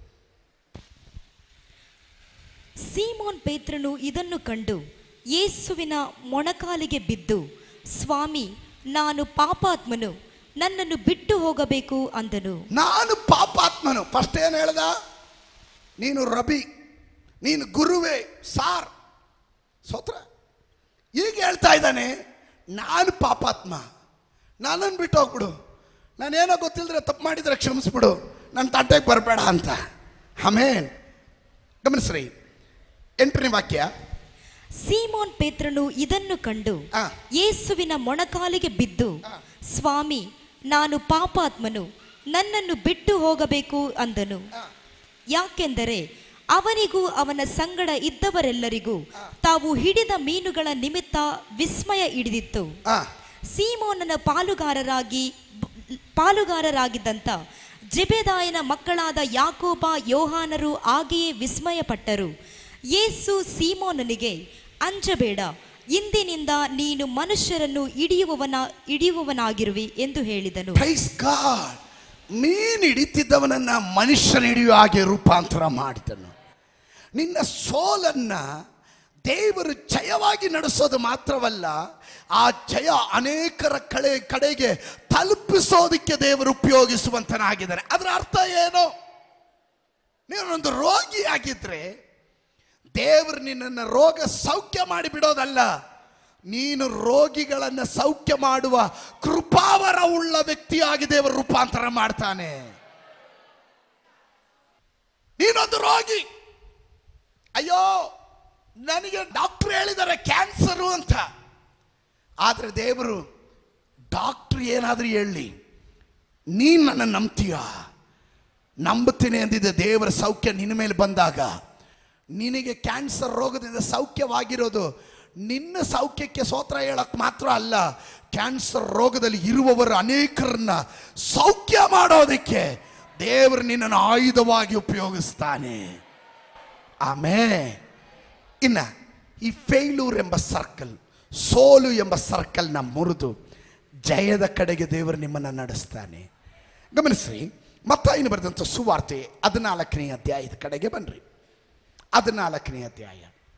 ಸೀಮೋನ್ ಪೇತ್ರನು ಇದನ್ನು ಕಂಡು ಯೇಸುವಿನ ಮೊಣಕಾಲಿಗೆ ಬಿದ್ದು, ಸ್ವಾಮಿ, ನಾನು ಪಾಪಾತ್ಮನು, ನನ್ನನ್ನು ಬಿಟ್ಟು ಹೋಗಬೇಕು ಅಂದನು. ನಾನು ಪಾಪಾತ್ಮನು. ಫಸ್ಟ್ ಏನು ಹೇಳ್ದ? ನೀನು ರಬಿ, ನೀನು ಗುರುವೇ, ಸಾರ್, ಸೋತ್ರ. ಈಗ ಹೇಳ್ತಾ ಇದ್ದಾನೆ, ನಾನು ಪಾಪಾತ್ಮ, ನನ್ನನ್ನು ಬಿಟ್ಟು ಹೋಗ್ಬಿಡು, ನಾನೇನೋ ಗೊತ್ತಿಲ್ಲದ್ರೆ ತಪ್ಪು ಮಾಡಿದರೆ ಕ್ಷಮಿಸ್ಬಿಡು, ನನ್ನ ತಟ್ಟೆಗೆ ಬರಬೇಡ ಅಂತ. ಆಮೇನ್. ಗಮನಿಸ್ರಿ, ಎಂಟನೇ ವಾಕ್ಯ. ಸೀಮೋನ್ ಪೇತ್ರನು ಇದನ್ನು ಕಂಡು ಯೇಸುವಿನ ಮೊಣಕಾಲಿಗೆ ಬಿದ್ದು, ಸ್ವಾಮಿ, ನಾನು ಪಾಪಾತ್ಮನು, ನನ್ನನ್ನು ಬಿಟ್ಟು ಹೋಗಬೇಕು ಅಂದನು. ಯಾಕೆಂದರೆ ಅವನಿಗೂ ಅವನ ಸಂಗಡ ಇದ್ದವರೆಲ್ಲರಿಗೂ ತಾವು ಹಿಡಿದ ಮೀನುಗಳ ನಿಮಿತ್ತ ವಿಸ್ಮಯ ಹಿಡಿದಿತ್ತು. ಸೀಮೋನನ ಪಾಲುಗಾರರಾಗಿ ಪಾಲುಗಾರರಾಗಿದ್ದಂಥ ಜೆಬೆದಾಯನ ಮಕ್ಕಳಾದ ಯಾಕೋಬ, ಯೋಹಾನರು ಹಾಗೆಯೇ ವಿಸ್ಮಯಪಟ್ಟರು. ಯೇಸು ಸೀಮೋನನಿಗೆ, ಅಂಜಬೇಡ, ಇಂದಿನಿಂದ ನೀನು ಮನುಷ್ಯರನ್ನು ಹಿಡಿಯುವವನ ಹಿಡಿಯುವವನಾಗಿರುವಿ ಎಂದು ಹೇಳಿದನು. Praise God. ಮೀನು ಹಿಡಿತಿದ್ದವನನ್ನ ಮನುಷ್ಯನ ಹಿಡಿಯುವ ಹಾಗೆ ರೂಪಾಂತರ ಮಾಡಿದನು. ನಿನ್ನ ಸೋಲನ್ನ ದೇವರು ಜಯವಾಗಿ ನಡೆಸೋದು ಮಾತ್ರವಲ್ಲ, ಆ ಜಯ ಅನೇಕರ ಕಡೆ ಕಡೆಗೆ ತಲುಪಿಸೋದಕ್ಕೆ ದೇವರು ಉಪಯೋಗಿಸುವಂತನಾಗಿದ್ದಾನೆ. ಅದರ ಅರ್ಥ ಏನು? ನೀನೊಂದು ರೋಗಿಯಾಗಿದ್ರೆ ದೇವರು ನಿನ್ನನ್ನು ರೋಗ ಸೌಖ್ಯ ಮಾಡಿ ಬಿಡೋದಲ್ಲ, ನೀನು ರೋಗಿಗಳನ್ನು ಸೌಖ್ಯ ಮಾಡುವ ಕೃಪಾವರ ಉಳ್ಳ ವ್ಯಕ್ತಿಯಾಗಿ ದೇವರು ರೂಪಾಂತರ ಮಾಡ್ತಾನೆ. ನೀನೊಂದು ರೋಗಿ, ಅಯ್ಯೋ ನನಗೆ ಡಾಕ್ಟರ್ ಹೇಳಿದ್ದಾರೆ ಕ್ಯಾನ್ಸರು ಅಂತ, ಆದರೆ ದೇವರು ಡಾಕ್ಟರ್ ಏನಾದರೂ ಹೇಳಿ ನೀನು ನನ್ನ ನಂಬ್ತೀಯ? ನಂಬುತ್ತೀನಿ ಅಂದಿದ್ದ ದೇವರ ಸೌಖ್ಯ ನಿನ್ನ ಮೇಲೆ ಬಂದಾಗ, ನಿನಗೆ ಕ್ಯಾನ್ಸರ್ ರೋಗದಿಂದ ಸೌಖ್ಯವಾಗಿರೋದು ನಿನ್ನ ಸೌಖ್ಯಕ್ಕೆ ಸ್ತೋತ್ರ ಹೇಳಕ್ ಮಾತ್ರ ಅಲ್ಲ, ಕ್ಯಾನ್ಸರ್ ರೋಗದಲ್ಲಿ ಇರುವವರು ಅನೇಕರನ್ನ ಸೌಖ್ಯ ಮಾಡೋದಕ್ಕೆ ದೇವರು ನಿನ್ನನ್ನು ಆಯುಧವಾಗಿ ಉಪಯೋಗಿಸ್ತಾನೆ. ಆಮೇಲೆ ಇನ್ನ ಈ ಫೇಲ್ಯೂರ್ ಎಂಬ ಸರ್ಕಲ್, ಸೋಲು ಎಂಬ ಸರ್ಕಲ್ನ ಮುರಿದು ಜಯದ ಕಡೆಗೆ ದೇವರು ನಿಮ್ಮನ್ನು ನಡೆಸ್ತಾನೆ. ಗಮನಿಸ್ರಿ, ಮತ್ತಾಯನು ಬರೆದಂಥ ಸುವಾರ್ತೆ ಹದಿನಾಲ್ಕನೇ ಅಧ್ಯಾಯದ ಕಡೆಗೆ ಬನ್ರಿ. ಹದಿನಾಲ್ಕನೇ ಅಧ್ಯಾಯ.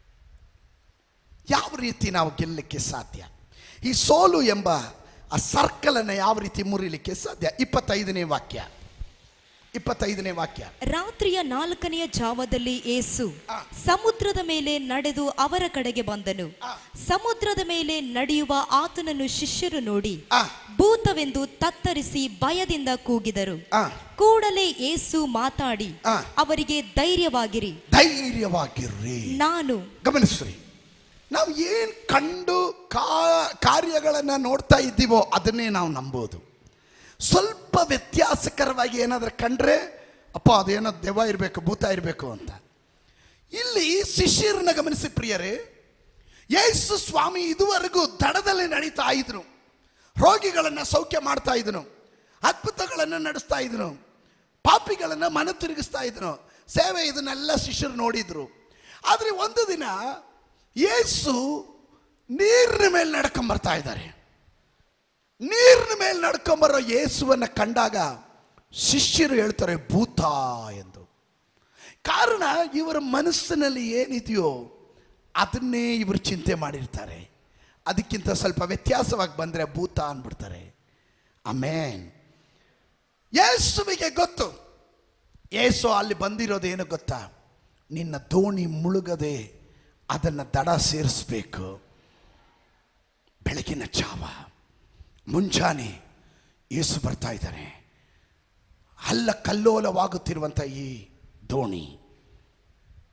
ಯಾವ ರೀತಿ ನಾವು ಗೆಲ್ಲಲಿಕ್ಕೆ ಸಾಧ್ಯ? ಈ ಸೋಲು ಎಂಬ ಆ ಸರ್ಕಲನ್ನು ಯಾವ ರೀತಿ ಮುರಿಲಿಕ್ಕೆ ಸಾಧ್ಯ? ಇಪ್ಪತ್ತೈದನೇ ವಾಕ್ಯ. ಇಪ್ಪತ್ತೈದನೇ ವಾಕ್ಯ. ರಾತ್ರಿಯ ನಾಲ್ಕನೆಯ ಜಾವದಲ್ಲಿ ಯೇಸು ಸಮುದ್ರದ ಮೇಲೆ ನಡೆದು ಅವರ ಕಡೆಗೆ ಬಂದನು. ಸಮುದ್ರದ ಮೇಲೆ ನಡೆಯುವ ಆತನನ್ನು ಶಿಷ್ಯರು ನೋಡಿ ಭೂತವೆಂದು ತತ್ತರಿಸಿ ಭಯದಿಂದ ಕೂಗಿದರು. ಕೂಡಲೇ ಯೇಸು ಮಾತಾಡಿ ಅವರಿಗೆ, ಧೈರ್ಯವಾಗಿರಿ, ಧೈರ್ಯವಾಗಿರ್ರಿ. ನಾನು. ಗಮನಿಸ್ರಿ, ನಾವು ಏನು ಕಂಡು ಕಾರ್ಯಗಳನ್ನು ನೋಡ್ತಾ ಇದ್ದೀವೋ ಅದನ್ನೇ ನಾವು ನಂಬೋದು. ಸ್ವಲ್ಪ ವ್ಯತ್ಯಾಸಕರವಾಗಿ ಏನಾದರೂ ಕಂಡ್ರೆ ಅಪ್ಪ ಅದೇನೋ ದೆವ್ವ ಇರಬೇಕು, ಭೂತ ಇರಬೇಕು ಅಂತ. ಇಲ್ಲಿ ಶಿಷ್ಯರನ್ನ ಗಮನಿಸಿ ಪ್ರಿಯರೇ, ಯೇಸು ಸ್ವಾಮಿ ಇದುವರೆಗೂ ದಡದಲ್ಲಿ ನಡೀತಾ ಇದ್ರು, ರೋಗಿಗಳನ್ನು ಸೌಖ್ಯ ಮಾಡ್ತಾ ಇದ್ನು, ಅದ್ಭುತಗಳನ್ನು ನಡೆಸ್ತಾ ಇದ್ನು, ಪಾಪಿಗಳನ್ನು ಮನ ತಿರುಗಿಸ್ತಾ ಇದ್ನು, ಸೇವೆ, ಇದನ್ನೆಲ್ಲ ಶಿಷ್ಯರು ನೋಡಿದ್ರು. ಆದರೆ ಒಂದು ದಿನ ಯೇಸು ನೀರಿನ ಮೇಲೆ ನಡ್ಕೊಂಬರ್ತಾ ಇದ್ದಾರೆ. ನೀರಿನ ಮೇಲೆ ನಡ್ಕೊಂಬರೋ ಯೇಸುವನ್ನು ಕಂಡಾಗ ಶಿಷ್ಯರು ಹೇಳ್ತಾರೆ ಭೂತ ಎಂದು. ಕಾರಣ ಇವರ ಮನಸ್ಸಿನಲ್ಲಿ ಏನಿದೆಯೋ ಅದನ್ನೇ ಇವರು ಚಿಂತೆ ಮಾಡಿರ್ತಾರೆ. ಅದಕ್ಕಿಂತ ಸ್ವಲ್ಪ ವ್ಯತ್ಯಾಸವಾಗಿ ಬಂದರೆ ಭೂತ ಅಂದ್ಬಿಡ್ತಾರೆ. ಆಮೇನ್. ಯೇಸುವಿಗೆ ಗೊತ್ತು, ಯೇಸು ಅಲ್ಲಿ ಬಂದಿರೋದೇನು ಗೊತ್ತಾ? ನಿನ್ನ ದೋಣಿ ಮುಳುಗದೆ ಅದನ್ನು ದಡ ಸೇರಿಸ್ಬೇಕು. ಬೆಳಗಿನ ಜಾವ ಮುಂಜಾನೆ ಯೇಸು ಬರ್ತಾ ಇದ್ದಾನೆ. ಅಲ್ಲ ಕಲ್ಲೋಲವಾಗುತ್ತಿರುವಂಥ ಈ ದೋಣಿ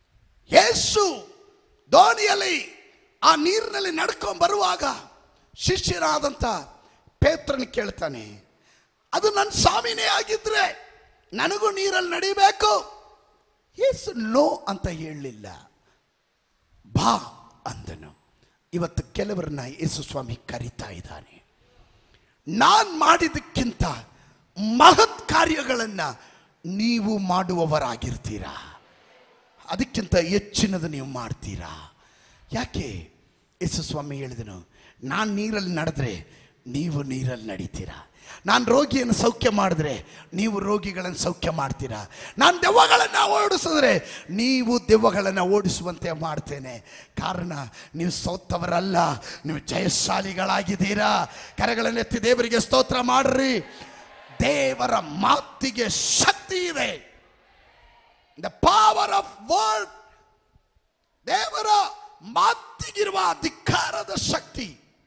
ಯೇಸು ದೋಣಿಯಲ್ಲಿ ಆ ನೀರಿನಲ್ಲಿ ನಡ್ಕೊಂಡು ಬರುವಾಗ ಶಿಷ್ಯರಾದಂಥ ಪೇತ್ರನ ಕೇಳ್ತಾನೆ, ಅದು ನನ್ನ ಸ್ವಾಮಿನೇ ಆಗಿದ್ರೆ ನನಗೂ ನೀರಲ್ಲಿ ನಡಿಬೇಕು. ಯೇಸು ನೋ ಅಂತ ಹೇಳಲಿಲ್ಲ, ಬಾ ಅಂದನು. ಇವತ್ತು ಕೆಲವರನ್ನ ಯೇಸು ಸ್ವಾಮಿ ಕರೀತಾ ಇದ್ದಾನೆ. ನಾನು ಮಾಡಿದ್ದಕ್ಕಿಂತ ಮಹತ್ ಕಾರ್ಯಗಳನ್ನು ನೀವು ಮಾಡುವವರಾಗಿರ್ತೀರಾ, ಅದಕ್ಕಿಂತ ಹೆಚ್ಚಿನದು ನೀವು ಮಾಡ್ತೀರಾ. ಯಾಕೆ ಯೇಸು ಸ್ವಾಮಿ ಹೇಳಿದನು, ನಾನು ನೀರಲ್ಲಿ ನಡೆದ್ರೆ ನೀವು ನೀರಲ್ಲಿ ನಡೀತೀರಾ. ನಾನು ರೋಗಿಯನ್ನು ಸೌಖ್ಯ ಮಾಡಿದ್ರೆ ನೀವು ರೋಗಿಗಳನ್ನು ಸೌಖ್ಯ ಮಾಡ್ತೀರಾ. ನಾನು ದೆವ್ವಗಳನ್ನು ಓಡಿಸಿದ್ರೆ ನೀವು ದೆವ್ವಗಳನ್ನು ಓಡಿಸುವಂತೆ ಮಾಡ್ತೇನೆ. ಕಾರಣ ನೀವು ಸೋತವರಲ್ಲ, ನೀವು ಜಯಶಾಲಿಗಳಾಗಿದ್ದೀರಾ. ಕರೆಗಳನ್ನೆತ್ತಿ ದೇವರಿಗೆ ಸ್ತೋತ್ರ ಮಾಡ್ರಿ. ದೇವರ ಮಾತಿಗೆ ಶಕ್ತಿ ಇದೆ. ದ ಪವರ್ ಆಫ್ ವರ್ಡ್, ದೇವರ ಮಾತಿಗಿರುವ ಅಧಿಕಾರದ ಶಕ್ತಿ.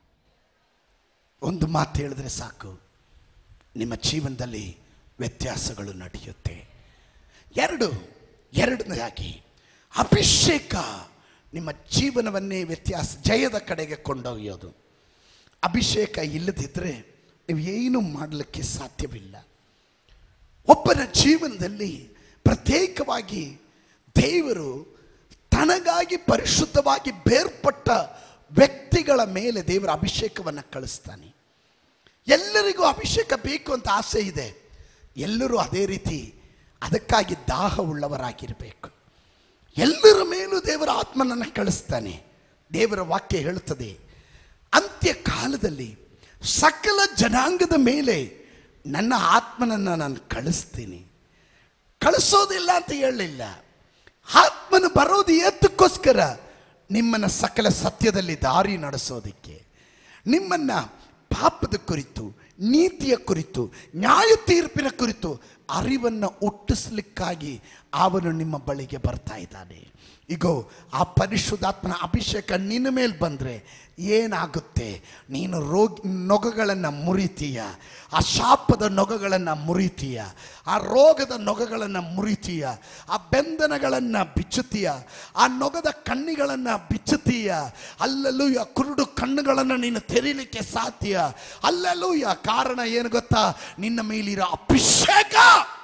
ಒಂದು ಮಾತು ಹೇಳಿದ್ರೆ ಸಾಕು, ನಿಮ್ಮ ಜೀವನದಲ್ಲಿ ವ್ಯತ್ಯಾಸಗಳು ನಡೆಯುತ್ತೆ. ಎರಡು ಎರಡನೇದಾಗಿ ಅಭಿಷೇಕ ನಿಮ್ಮ ಜೀವನವನ್ನೇ ವ್ಯತ್ಯಾಸ ಜಯದ ಕಡೆಗೆ ಕೊಂಡೊಯ್ಯೋದು. ಅಭಿಷೇಕ ಇಲ್ಲದಿದ್ದರೆ ನೀವು ಏನು ಮಾಡಲಿಕ್ಕೆ ಸಾಧ್ಯವಿಲ್ಲ. ಒಬ್ಬನ ಜೀವನದಲ್ಲಿ ಪ್ರತ್ಯೇಕವಾಗಿ ದೇವರು ತನಗಾಗಿ ಪರಿಶುದ್ಧವಾಗಿ ಬೇರ್ಪಟ್ಟ ವ್ಯಕ್ತಿಗಳ ಮೇಲೆ ದೇವರ ಅಭಿಷೇಕವನ್ನು ಕಳಿಸ್ತಾನೆ. ಎಲ್ಲರಿಗೂ ಅಭಿಷೇಕ ಬೇಕು ಅಂತ ಆಸೆ ಇದೆ. ಎಲ್ಲರೂ ಅದೇ ರೀತಿ ಅದಕ್ಕಾಗಿ ದಾಹವುಳ್ಳವರಾಗಿರಬೇಕು. ಎಲ್ಲರ ಮೇಲೂ ದೇವರ ಆತ್ಮನನ್ನು ಕಳಿಸ್ತಾನೆ. ದೇವರ ವಾಕ್ಯ ಹೇಳುತ್ತದೆ, ಅಂತ್ಯ ಕಾಲದಲ್ಲಿ ಸಕಲ ಜನಾಂಗದ ಮೇಲೆ ನನ್ನ ಆತ್ಮನನ್ನು ನಾನು ಕಳಿಸ್ತೀನಿ. ಕಳಿಸೋದಿಲ್ಲ ಅಂತ ಹೇಳಲಿಲ್ಲ, ಆತ್ಮನು ಬರೋದು ಏತಕ್ಕೋಸ್ಕರ? ನಿಮ್ಮನ್ನು ಸಕಲ ಸತ್ಯದಲ್ಲಿ ದಾರಿ ನಡೆಸೋದಕ್ಕೆ, ನಿಮ್ಮನ್ನು ಪಾಪದ ಕುರಿತು, ನೀತಿಯ ಕುರಿತು, ನ್ಯಾಯ ತೀರ್ಪಿನ ಕುರಿತು ಅರಿವನ್ನು ಹುಟ್ಟಿಸ್ಲಿಕ್ಕಾಗಿ ಅವನು ನಿಮ್ಮ ಬಳಿಗೆ ಬರ್ತಾ ಇದ್ದಾನೆ. ಈಗೋ ಆ ಪರಿಶುದ್ಧಾತ್ಮನ ಅಭಿಷೇಕ ನಿನ್ನ ಮೇಲೆ ಬಂದರೆ ಏನಾಗುತ್ತೆ? ನೀನು ರೋಗ ನೊಗಗಳನ್ನು ಮುರಿತೀಯ, ಆ ಶಾಪದ ನೊಗಗಳನ್ನು ಮುರಿತೀಯ, ಆ ರೋಗದ ನೊಗಗಳನ್ನು ಮುರಿತೀಯ, ಆ ಬಂಧನಗಳನ್ನು ಬಿಚ್ಚುತ್ತೀಯ, ಆ ನೊಗದ ಕಣ್ಣಿಗಳನ್ನು ಬಿಚ್ಚುತ್ತೀಯ. ಅಲ್ಲಲ್ಲೂಯ ಕುರುಡು ಕಣ್ಣುಗಳನ್ನು ನೀನು ತೆರೀಲಿಕ್ಕೆ ಸಾಧ್ಯ. ಅಲ್ಲಲ್ಲೂಯ. ಕಾರಣ ಏನು ಗೊತ್ತಾ? ನಿನ್ನ ಮೇಲಿರೋ ಅಭಿಷೇಕ.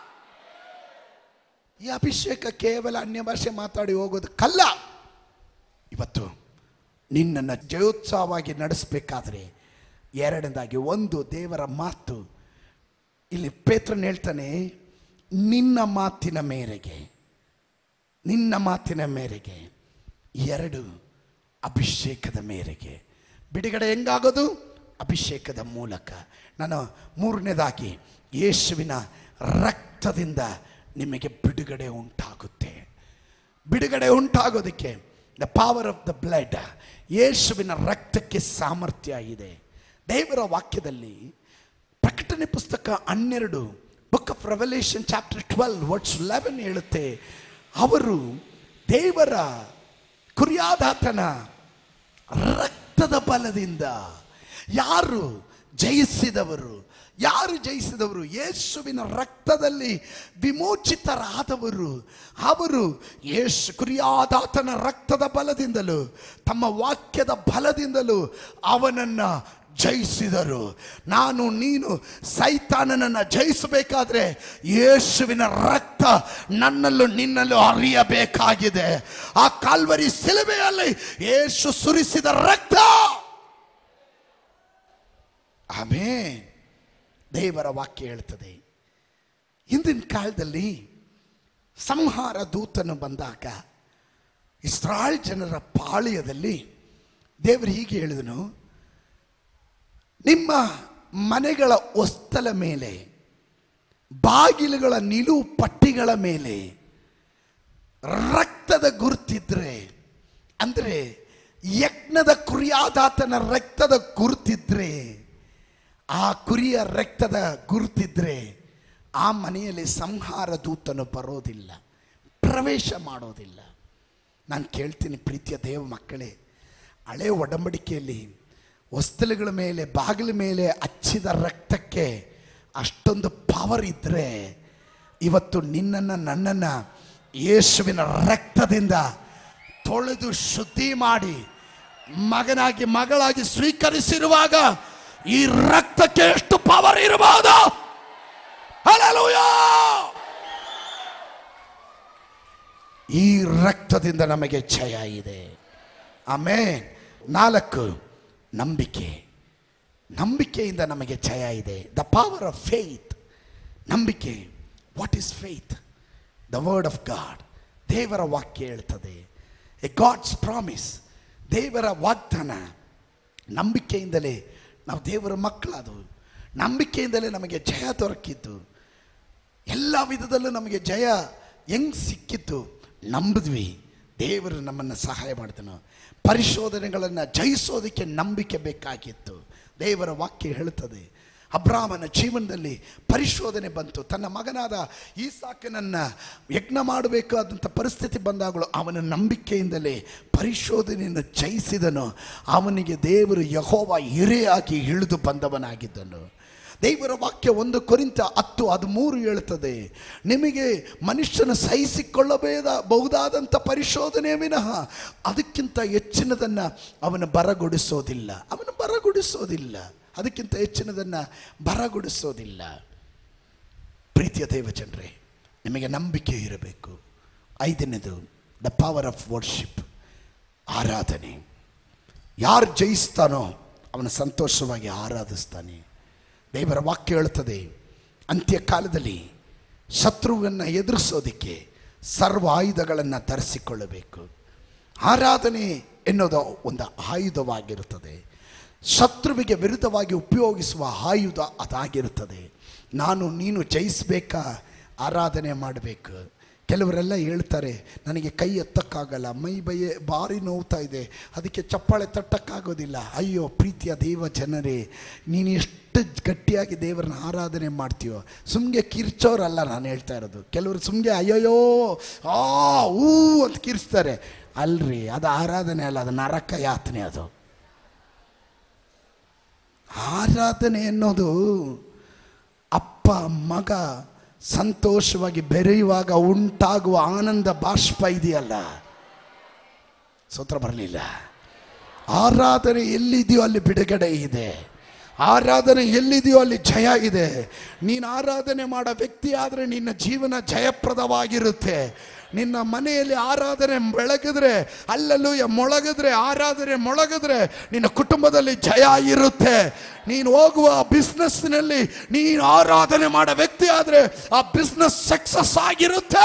ಈ ಅಭಿಷೇಕ ಕೇವಲ ಅನ್ಯ ಭಾಷೆ ಮಾತಾಡಿ ಹೋಗೋದಕ್ಕಲ್ಲ. ಇವತ್ತು ನಿನ್ನನ್ನು ಜಯೋತ್ಸವವಾಗಿ ನಡೆಸಬೇಕಾದ್ರೆ ಎರಡನೇದಾಗಿ ಒಂದು ದೇವರ ಮಾತು. ಇಲ್ಲಿ ಪೇತ್ರನು ಹೇಳ್ತಾನೆ, ನಿನ್ನ ಮಾತಿನ ಮೇರೆಗೆ, ನಿನ್ನ ಮಾತಿನ ಮೇರೆಗೆ. ಎರಡು, ಅಭಿಷೇಕದ ಮೇರೆಗೆ. ಬಿಡುಗಡೆ ಹೆಂಗಾಗೋದು? ಅಭಿಷೇಕದ ಮೂಲಕ. ನಾನು ಮೂರನೇದಾಗಿ, ಯೇಸುವಿನ ರಕ್ತದಿಂದ ನಿಮಗೆ ಬಿಡುಗಡೆ ಉಂಟಾಗುತ್ತೆ. ಬಿಡುಗಡೆ ಉಂಟಾಗೋದಕ್ಕೆ the power of the blood, ಯೇಸುವಿನ ರಕ್ತಕ್ಕೆ ಸಾಮರ್ಥ್ಯ ಇದೆ. ದೇವರ ವಾಕ್ಯದಲ್ಲಿ ಪ್ರಕಟಣೆ ಪುಸ್ತಕ ಹನ್ನೆರಡು, book of Revelation chapter twelve words eleven ಹೇಳುತ್ತೆ, ಅವರು ದೇವರ ಕುರಿಯಾದಾತನ ರಕ್ತದ ಬಲದಿಂದ ಯಾರು ಜಯಿಸಿದವರು? ಯಾರು ಜಯಿಸಿದವರು? ಯೇಸುವಿನ ರಕ್ತದಲ್ಲಿ ವಿಮೋಚಿತರಾದವರು. ಅವರು ಯೇಸು ಕುರಿಯಾದಾತನ ರಕ್ತದ ಬಲದಿಂದಲೂ ತಮ್ಮ ವಾಕ್ಯದ ಬಲದಿಂದಲೂ ಅವನನ್ನು ಜಯಿಸಿದರು. ನಾನು ನೀನು ಸೈತಾನನನ್ನು ಜಯಿಸಬೇಕಾದ್ರೆ ಯೇಸುವಿನ ರಕ್ತ ನನ್ನಲ್ಲೂ ನಿನ್ನಲ್ಲೂ ಹರಿಯಬೇಕಾಗಿದೆ. ಆ ಕಾಲ್ವರಿ ಶಿಲುಬೆಯಲ್ಲಿ ಯೇಸು ಸುರಿಸಿದ ರಕ್ತ. ಆಮೆನ್. ದೇವರ ವಾಕ್ಯ ಹೇಳ್ತದೆ, ಹಿಂದಿನ ಕಾಲದಲ್ಲಿ ಸಂಹಾರ ದೂತನು ಬಂದಾಗ ಇಸ್ರಾಯೇಲ್ ಜನರ ಪಾಳ್ಯದಲ್ಲಿ ದೇವರು ಹೀಗೆ ಹೇಳಿದನು, ನಿಮ್ಮ ಮನೆಗಳ ಹೊಸ್ತಲ ಮೇಲೆ, ಬಾಗಿಲುಗಳ ನಿಲುವು ಪಟ್ಟಿಗಳ ಮೇಲೆ ರಕ್ತದ ಗುರುತಿದ್ರೆ, ಅಂದರೆ ಯಜ್ಞದ ಕುರಿಯಾದಾತನ ರಕ್ತದ ಗುರುತಿದ್ರೆ, ಆ ಕುರಿಯ ರಕ್ತದ ಗುರುತಿದ್ರೆ ಆ ಮನೆಯಲ್ಲಿ ಸಂಹಾರ ದೂತನು ಬರೋದಿಲ್ಲ, ಪ್ರವೇಶ ಮಾಡೋದಿಲ್ಲ. ನಾನು ಕೇಳ್ತೀನಿ ಪ್ರೀತಿಯ ದೇವ ಮಕ್ಕಳೇ, ಹಳೆ ಒಡಂಬಡಿಕೆಯಲ್ಲಿ ಹೊಸ್ತಲುಗಳ ಮೇಲೆ, ಬಾಗಿಲ ಮೇಲೆ ಹಚ್ಚಿದ ರಕ್ತಕ್ಕೆ ಅಷ್ಟೊಂದು ಪವರ್ ಇದ್ದರೆ, ಇವತ್ತು ನಿನ್ನನ್ನು ನನ್ನನ್ನು ಯೇಸುವಿನ ರಕ್ತದಿಂದ ತೊಳೆದು ಶುದ್ಧಿ ಮಾಡಿ ಮಗನಾಗಿ ಮಗಳಾಗಿ ಸ್ವೀಕರಿಸಿರುವಾಗ ಈ ರಕ್ತಕ್ಕೆ ಎಷ್ಟು ಪವರ್ ಇರಬಹುದು. ಹಲ್ಲೆಲೂಯಾ. ಈ ರಕ್ತದಿಂದ ನಮಗೆ ಜಯ ಇದೆ. ಆಮೆನ್. ನಾಲ್ಕು, ನಂಬಿಕೆ. ನಂಬಿಕೆಯಿಂದ ನಮಗೆ ಜಯ ಇದೆ. The power of faith. ನಂಬಿಕೆ. What is faith? The word of God. ದೇವರ ವಾಕ್ಯ ಹೇಳ್ತದೆ. A God's promise. ದೇವರ ವಾಗ್ದಾನ. ನಂಬಿಕೆಯಿಂದಲೇ ನಾವು ದೇವರ ಮಕ್ಕಳಾದವು. ನಂಬಿಕೆಯಿಂದಲೇ ನಮಗೆ ಜಯ ದೊರಕಿದ್ದು. ಎಲ್ಲ ವಿಧದಲ್ಲೂ ನಮಗೆ ಜಯ ಹೆಂಗೆ ಸಿಕ್ಕಿತ್ತು? ನಂಬಿದ್ವಿ. ದೇವರು ನಮ್ಮನ್ನು ಸಹಾಯ ಮಾಡಿದನು. ಪರಿಶೋಧನೆಗಳನ್ನು ಜಯಿಸೋದಕ್ಕೆ ನಂಬಿಕೆ ಬೇಕಾಗಿತ್ತು. ದೇವರ ವಾಕ್ಯ ಹೇಳುತ್ತದೆ, ಅಬ್ರಾಮನ ಜೀವನದಲ್ಲಿ ಪರಿಶೋಧನೆ ಬಂತು. ತನ್ನ ಮಗನಾದ ಈಸಾಕನನ್ನು ಯಜ್ಞ ಮಾಡಬೇಕಾದಂಥ ಪರಿಸ್ಥಿತಿ ಬಂದಾಗಲೂ ಅವನ ನಂಬಿಕೆಯಿಂದಲೇ ಪರಿಶೋಧನೆಯನ್ನು ಜಯಿಸಿದನು. ಅವನಿಗೆ ದೇವರು ಯೆಹೋವ ಹಿರೆಯಾಗಿ ಇಳಿದು ಬಂದವನಾಗಿದ್ದನು. ದೇವರ ವಾಕ್ಯ ಒಂದು ಕೊರಿಂಥ ಹತ್ತು ಹದಿಮೂರು ಹೇಳುತ್ತದೆ, ನಿಮಗೆ ಮನುಷ್ಯನ ಸಹಿಸಿಕೊಳ್ಳಬೇದ ಬಹುದಾದಂಥ ಪರಿಶೋಧನೆ ವಿನಃ ಅದಕ್ಕಿಂತ ಹೆಚ್ಚಿನದನ್ನು ಅವನು ಬರಗೊಡಿಸೋದಿಲ್ಲ. ಅವನು ಬರಗೊಡಿಸೋದಿಲ್ಲ ಅದಕ್ಕಿಂತ ಹೆಚ್ಚಿನದನ್ನು ಬರಗೊಡಿಸೋದಿಲ್ಲ. ಪ್ರೀತಿಯ ದೇವಜನರೇ, ನಿಮಗೆ ನಂಬಿಕೆ ಇರಬೇಕು. ಐದನೇದು, ದ ಪವರ್ ಆಫ್ ವರ್ಷಿಪ್. ಆರಾಧನೆ. ಯಾರು ಜಯಿಸ್ತಾನೋ ಅವನು ಸಂತೋಷವಾಗಿ ಆರಾಧಿಸ್ತಾನೆ. ದೇವರ ವಾಕ್ಯ ಹೇಳುತ್ತದೆ, ಅಂತ್ಯಕಾಲದಲ್ಲಿ ಶತ್ರುವನ್ನು ಎದುರಿಸೋದಕ್ಕೆ ಸರ್ವ ಆಯುಧಗಳನ್ನು ಧರಿಸಿಕೊಳ್ಳಬೇಕು. ಆರಾಧನೆ ಎನ್ನುವುದು ಒಂದು ಆಯುಧವಾಗಿರುತ್ತದೆ. ಶತ್ರುವಿಗೆ ವಿರುದ್ಧವಾಗಿ ಉಪಯೋಗಿಸುವ ಆಯುಧ ಅದಾಗಿರುತ್ತದೆ. ನಾನು ನೀನು ಜಯಿಸಬೇಕಾ? ಆರಾಧನೆ ಮಾಡಬೇಕು. ಕೆಲವರೆಲ್ಲ ಹೇಳ್ತಾರೆ, ನನಗೆ ಕೈ ಎತ್ತಕ್ಕಾಗಲ್ಲ, ಮೈ ಬೈಯೆ ಭಾರಿ ನೋವ್ತಾ ಇದೆ, ಅದಕ್ಕೆ ಚಪ್ಪಾಳೆ ತಟ್ಟಕ್ಕಾಗೋದಿಲ್ಲ. ಅಯ್ಯೋ ಪ್ರೀತಿಯ ದೇವ ಜನರೇ, ನೀನು ಎಷ್ಟು ಗಟ್ಟಿಯಾಗಿ ದೇವರನ್ನ ಆರಾಧನೆ ಮಾಡ್ತೀಯೋ. ಸುಮ್ಗೆ ಕಿರ್ಚೋರಲ್ಲ ನಾನು ಹೇಳ್ತಾ ಇರೋದು. ಕೆಲವರು ಸುಮ್ಗೆ ಅಯ್ಯೋಯ್ಯೋ ಆ ಊ ಅಂತ ಕಿರ್ಚ್ತಾರೆ. ಅಲ್ರಿ, ಅದು ಆರಾಧನೆ ಅಲ್ಲ, ಅದು ನರಕ ಯಾತನೆ. ಅದು ಆರಾಧನೆ ಅನ್ನೋದು ಅಪ್ಪ ಮಗ ಸಂತೋಷವಾಗಿ ಬೆರೆಯುವಾಗ ಉಂಟಾಗುವ ಆನಂದ ಬಾಷ್ಪ ಇದೆಯಲ್ಲ, ಸ್ತೋತ್ರ ಬರಲಿಲ್ಲ. ಆರಾಧನೆ ಎಲ್ಲಿದೆಯೋ ಅಲ್ಲಿ ಬಿಡುಗಡೆ ಇದೆ. ಆರಾಧನೆ ಎಲ್ಲಿದೆಯೋ ಅಲ್ಲಿ ಜಯ ಇದೆ. ನೀನು ಆರಾಧನೆ ಮಾಡೋ ವ್ಯಕ್ತಿ ಆದರೆ ನಿನ್ನ ಜೀವನ ಜಯಪ್ರದವಾಗಿರುತ್ತೆ. ನಿನ್ನ ಮನೆಯಲ್ಲಿ ಆರಾಧನೆ ಬೆಳಗಿದ್ರೆ, ಅಲ್ಲಲ್ಲೂ ಮೊಳಗಿದ್ರೆ, ಆರಾಧನೆ ಮೊಳಗಿದ್ರೆ ನಿನ್ನ ಕುಟುಂಬದಲ್ಲಿ ಜಯ ಇರುತ್ತೆ. ನೀನು ಹೋಗುವ ಬಿಸ್ನೆಸ್ನಲ್ಲಿ ನೀನು ಆರಾಧನೆ ಮಾಡೋ ವ್ಯಕ್ತಿ ಆದರೆ ಆ ಬಿಸ್ನೆಸ್ ಸಕ್ಸಸ್ ಆಗಿರುತ್ತೆ.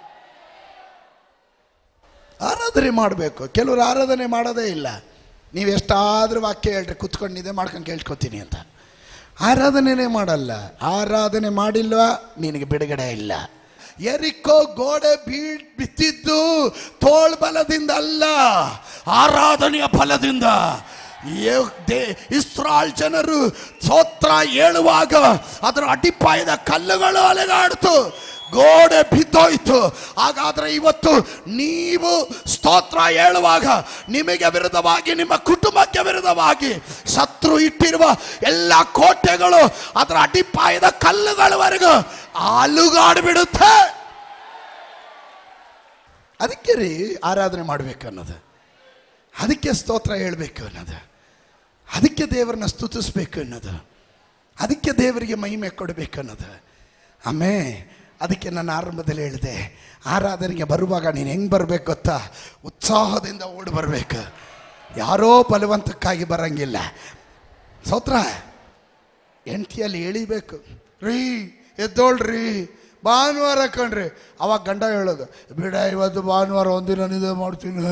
ಆರಾಧನೆ ಮಾಡಬೇಕು. ಕೆಲವರು ಆರಾಧನೆ ಮಾಡೋದೇ ಇಲ್ಲ. ನೀವು ಎಷ್ಟಾದರೂ ವಾಕ್ಯ ಹೇಳ್ರಿ, ಕುತ್ಕೊಂಡಿದ್ದೆ ಮಾಡ್ಕೊಂಡು ಕೇಳ್ಕೊತೀನಿ ಅಂತ. ಆರಾಧನೆನೇ ಮಾಡಲ್ಲ. ಆರಾಧನೆ ಮಾಡಿಲ್ವಾ ನಿನಗೆ ಬಿಡುಗಡೆ ಇಲ್ಲ. ಎರಿಕೋ ಗೋಡೆ ಬೀಳ್ ಬಿತ್ತಿದ್ದು ತೋಳ್ ಬಲದಿಂದ ಅಲ್ಲ, ಆರಾಧನೆಯ ಫಲದಿಂದ. ಇಸ್ರಾಯೇಲ್ ಜನರು ಸ್ತೋತ್ರ ಹೇಳುವಾಗ ಅದರ ಅಡಿಪಾಯದ ಕಲ್ಲುಗಳು ಅಲೆದಾಡ್ತು, ಗೋಡೆ ಬಿದ್ದೋಯ್ತು. ಹಾಗಾದ್ರೆ ಇವತ್ತು ನೀವು ಸ್ತೋತ್ರ ಹೇಳುವಾಗ ನಿಮಗೆ ವಿರುದ್ಧವಾಗಿ, ನಿಮ್ಮ ಕುಟುಂಬಕ್ಕೆ ವಿರುದ್ಧವಾಗಿ ಶತ್ರು ಇಟ್ಟಿರುವ ಎಲ್ಲ ಕೋಟೆಗಳು ಅದರ ಅಡಿಪಾಯದ ಕಲ್ಲುಗಳವರೆಗೂ ಅಲುಗಾಡ್ಬಿಡುತ್ತೆ. ಅದಕ್ಕೆ ರೀ ಆರಾಧನೆ ಮಾಡಬೇಕು ಅನ್ನೋದು, ಅದಕ್ಕೆ ಸ್ತೋತ್ರ ಹೇಳಬೇಕು ಅನ್ನೋದು, ಅದಕ್ಕೆ ದೇವರನ್ನ ಸ್ತುತಿಸ್ಬೇಕು ಅನ್ನೋದು, ಅದಕ್ಕೆ ದೇವರಿಗೆ ಮಹಿಮೆ ಕೊಡಬೇಕು ಅನ್ನೋದು. ಆಮೇ ಅದಕ್ಕೆ ನಾನು ಆರಂಭದಲ್ಲಿ ಹೇಳಿದೆ, ಆರಾಧನೆಗೆ ಬರುವಾಗ ನೀನು ಹೆಂಗೆ ಬರಬೇಕು ಗೊತ್ತಾ? ಉತ್ಸಾಹದಿಂದ ಓಡಿ ಬರಬೇಕು. ಯಾರೋ ಬಲವಂತಕ್ಕಾಗಿ ಬರಂಗಿಲ್ಲ. ಸ್ತೋತ್ರ. ಹೆಂಡತಿಯಲ್ಲಿ ಎಳಿಬೇಕು, ರೀ ಎದ್ದೋಳ್ರಿ ಭಾನುವಾರ ಕಣ್ರಿ. ಅವಾಗ ಗಂಡ ಹೇಳೋದು, ಬಿಡ ಇವತ್ತು ಭಾನುವಾರ ಒಂದಿನ ನಿದ್ದೆ ಮಾಡ್ತೀನಿ.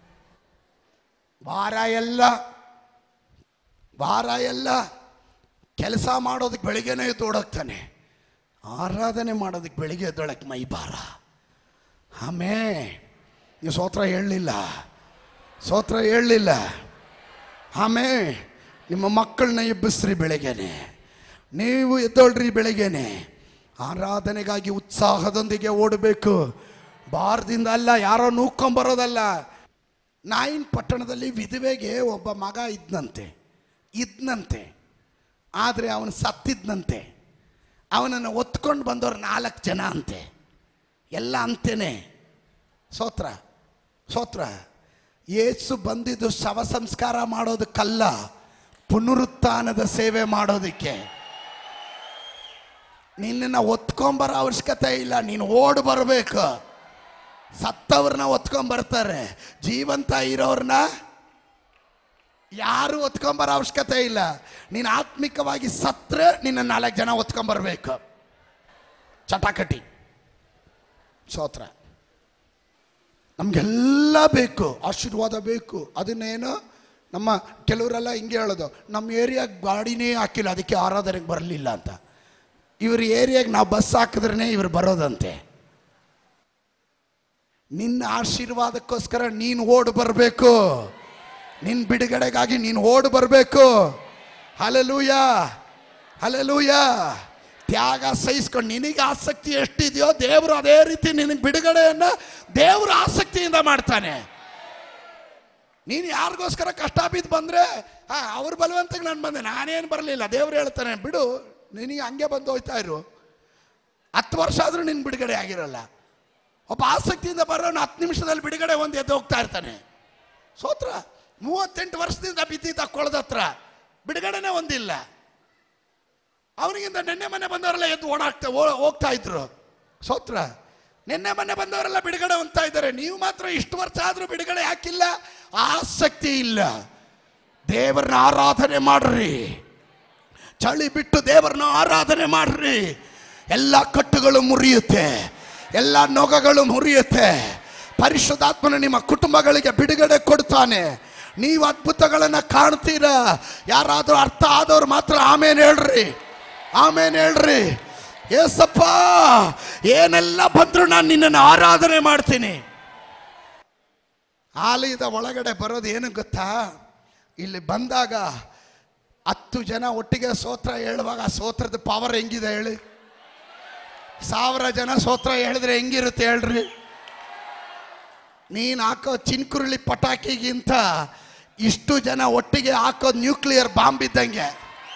ವಾರ ಎಲ್ಲ ವಾರ ಎಲ್ಲ ಕೆಲಸ ಮಾಡೋದಕ್ಕೆ ಬೆಳಿಗ್ಗೆನೇ ಎದ್ದೋಡಕ್ತಾನೆ, ಆರಾಧನೆ ಮಾಡೋದಕ್ಕೆ ಬೆಳಿಗ್ಗೆ ಎದ್ದೊಳಕ್ಕೆ ಮೈ ಭಾರ. ಆಮೇ ನೀವು ಸ್ತೋತ್ರ ಹೇಳಲಿಲ್ಲ, ಸ್ತೋತ್ರ ಹೇಳಲಿಲ್ಲ. ಆಮೇ ನಿಮ್ಮ ಮಕ್ಕಳನ್ನ ಎಬ್ಬಿಸ್ರಿ ಬೆಳಿಗ್ಗೆನೆ, ನೀವು ಎದ್ದೋಳ್ರಿ ಬೆಳಿಗ್ಗೆನೆ. ಆರಾಧನೆಗಾಗಿ ಉತ್ಸಾಹದೊಂದಿಗೆ ಓಡಬೇಕು. ಬಾರದಿಂದ ಅಲ್ಲ, ಯಾರೋ ನೂಕೊಂಬರೋದಲ್ಲ. ನಾಯಿನ್ ಪಟ್ಟಣದಲ್ಲಿ ವಿಧವೆಗೆ ಒಬ್ಬ ಮಗ ಇದ್ನಂತೆ ಇದ್ನಂತೆ ಆದರೆ ಅವನು ಸತ್ತಿದ್ನಂತೆ. ಅವನನ್ನು ಒತ್ಕೊಂಡು ಬಂದವರು ನಾಲ್ಕು ಜನ ಅಂತೆ. ಎಲ್ಲ ಅಂತೇನೆ. ಸ್ತೋತ್ರ ಸ್ತೋತ್ರ. ಯೇಸು ಬಂದಿದ್ದು ಶವ ಸಂಸ್ಕಾರ ಮಾಡೋದಕ್ಕಲ್ಲ, ಪುನರುತ್ಥಾನದ ಸೇವೆ ಮಾಡೋದಕ್ಕೆ. ನಿನ್ನನ್ನು ಒತ್ಕೊಂಬರೋ ಅವಶ್ಯಕತೆ ಇಲ್ಲ, ನೀನು ಓಡ್ ಬರಬೇಕು. ಸತ್ತವ್ರನ್ನ ಒತ್ಕೊಂಬರ್ತಾರೆ, ಜೀವಂತ ಇರೋರ್ನ ಯಾರು ಒತ್ಕೊಂಬರೋ ಅವಶ್ಯಕತೆ ಇಲ್ಲ. ನೀನು ಆತ್ಮಿಕವಾಗಿ ಸತ್ರೆ ನಿನ್ನ ನಾಲ್ಕು ಜನ ಒತ್ಕೊಂಬರ್ಬೇಕು. ಚಟಾಕಟಿ ಸ್ತೋತ್ರ. ನಮಗೆಲ್ಲ ಬೇಕು, ಆಶೀರ್ವಾದ ಬೇಕು. ಅದನ್ನೇನು ನಮ್ಮ ಕೆಲವರೆಲ್ಲ ಹಿಂಗೆ ಹೇಳೋದು, ನಮ್ಮ ಏರಿಯಾಗೆ ಗಾಡಿನೇ ಹಾಕಿಲ್ಲ ಅದಕ್ಕೆ ಆರಾಧನೆಗೆ ಬರಲಿಲ್ಲ ಅಂತ. ಇವ್ರ ಏರಿಯಾಗೆ ನಾವು ಬಸ್ ಹಾಕಿದ್ರೇ ಇವ್ರು ಬರೋದಂತೆ. ನಿನ್ನ ಆಶೀರ್ವಾದಕ್ಕೋಸ್ಕರ ನೀನು ಓಡ್ ಬರಬೇಕು, ನಿನ್ನ ಬಿಡುಗಡೆಗಾಗಿ ನೀನು ಓಡ್ ಬರಬೇಕು. Hallelujah hallelujah. ತ್ಯಾಗ ಸಹಿಸ್ಕೊಂಡು ನಿನಗೆ ಆಸಕ್ತಿ ಎಷ್ಟಿದೆಯೋ ದೇವರು ಅದೇ ರೀತಿ ನಿನಗೆ ಬಿಡುಗಡೆಯನ್ನು ದೇವರು ಆಸಕ್ತಿಯಿಂದ ಮಾಡ್ತಾನೆ. ನೀನು ಯಾರಿಗೋಸ್ಕರ ಕಷ್ಟ ಬಿದ್ದು ಬಂದರೆ ಹಾಂ ಅವ್ರ ಬಲವಂತಕ್ಕೆ ನಾನು ಬಂದೆ, ನಾನೇನು ಬರಲಿಲ್ಲ, ದೇವ್ರು ಹೇಳ್ತಾನೆ ಬಿಡು, ನಿನಗೆ ಹಂಗೆ ಬಂದು ಹೋಯ್ತಾ ಇರು. ಹತ್ತು ವರ್ಷ ಆದರೂ ನಿನ್ನ ಬಿಡುಗಡೆ ಆಗಿರಲ್ಲ. ಒಬ್ಬ ಆಸಕ್ತಿಯಿಂದ ಬರೋನು ಹತ್ತು ನಿಮಿಷದಲ್ಲಿ ಬಿಡುಗಡೆ ಒಂದು ಎದ್ದು ಹೋಗ್ತಾ ಇರ್ತಾನೆ. ಸ್ತೋತ್ರ. ಮೂವತ್ತೆಂಟು ವರ್ಷದಿಂದ ಬಿದ್ದಿದ್ದ ಕೊಳದತ್ರ ಬಿಡುಗಡೆನೇ ಒಂದಿಲ್ಲ. ಅವನಿಗಿಂತ ನಿನ್ನೆ ಮನೆ ಬಂದವರೆಲ್ಲ ಎದ್ದು ಓಡಾಡ್ತಾ ಹೋಗ್ತಾ ಇದ್ರು. ಸ್ತೋತ್ರ. ನಿನ್ನೆ ಮನೆ ಬಂದವರೆಲ್ಲ ಬಿಡುಗಡೆ ಹೊಂದ್ತಾ ಇದ್ದಾರೆ. ನೀವು ಮಾತ್ರ ಇಷ್ಟು ವರ್ಷ ಆದರೂ ಬಿಡುಗಡೆ ಹಾಕಿಲ್ಲ, ಆಸಕ್ತಿ ಇಲ್ಲ. ದೇವರನ್ನ ಆರಾಧನೆ ಮಾಡ್ರಿ, ಚಳಿ ಬಿಟ್ಟು ದೇವರನ್ನ ಆರಾಧನೆ ಮಾಡ್ರಿ. ಎಲ್ಲ ಕಟ್ಟುಗಳು ಮುರಿಯುತ್ತೆ, ಎಲ್ಲ ನೊಗಗಳು ಮುರಿಯುತ್ತೆ. ಪರಿಶುದ್ಧಾತ್ಮನು ನಿಮ್ಮ ಕುಟುಂಬಗಳಿಗೆ ಬಿಡುಗಡೆ ಕೊಡ್ತಾನೆ. ನೀವು ಅದ್ಭುತಗಳನ್ನು ಕಾಣ್ತೀರಾ. ಯಾರಾದರೂ ಅರ್ಥ ಆದವ್ರು ಮಾತ್ರ ಆಮೇನ್ ಹೇಳ್ರಿ, ಆಮೇನ್ ಹೇಳ್ರಿ. ಏಸಪ್ಪ ಏನೆಲ್ಲ ಬಂದ್ರು ನಾನು ನಿನ್ನನ್ನು ಆರಾಧನೆ ಮಾಡ್ತೀನಿ. ಆಲಯದ ಒಳಗಡೆ ಬರೋದು ಏನು ಗೊತ್ತಾ, ಇಲ್ಲಿ ಬಂದಾಗ ಹತ್ತು ಜನ ಒಟ್ಟಿಗೆ ಸ್ತೋತ್ರ ಹೇಳುವಾಗ ಸ್ತೋತ್ರದ ಪವರ್ ಹೆಂಗಿದೆ ಹೇಳಿ. ಸಾವಿರ ಜನ ಸ್ತೋತ್ರ ಹೇಳಿದ್ರೆ ಹೆಂಗಿರುತ್ತೆ ಹೇಳ್ರಿ. ನೀನು ಹಾಕೋ ಚಿನ್ಕುರುಳಿ ಪಟಾಕಿಗಿಂತ ಇಷ್ಟು ಜನ ಒಟ್ಟಿಗೆ ಹಾಕೋದು ನ್ಯೂಕ್ಲಿಯರ್ ಬಾಂಬ್ ಇದ್ದಂಗೆ.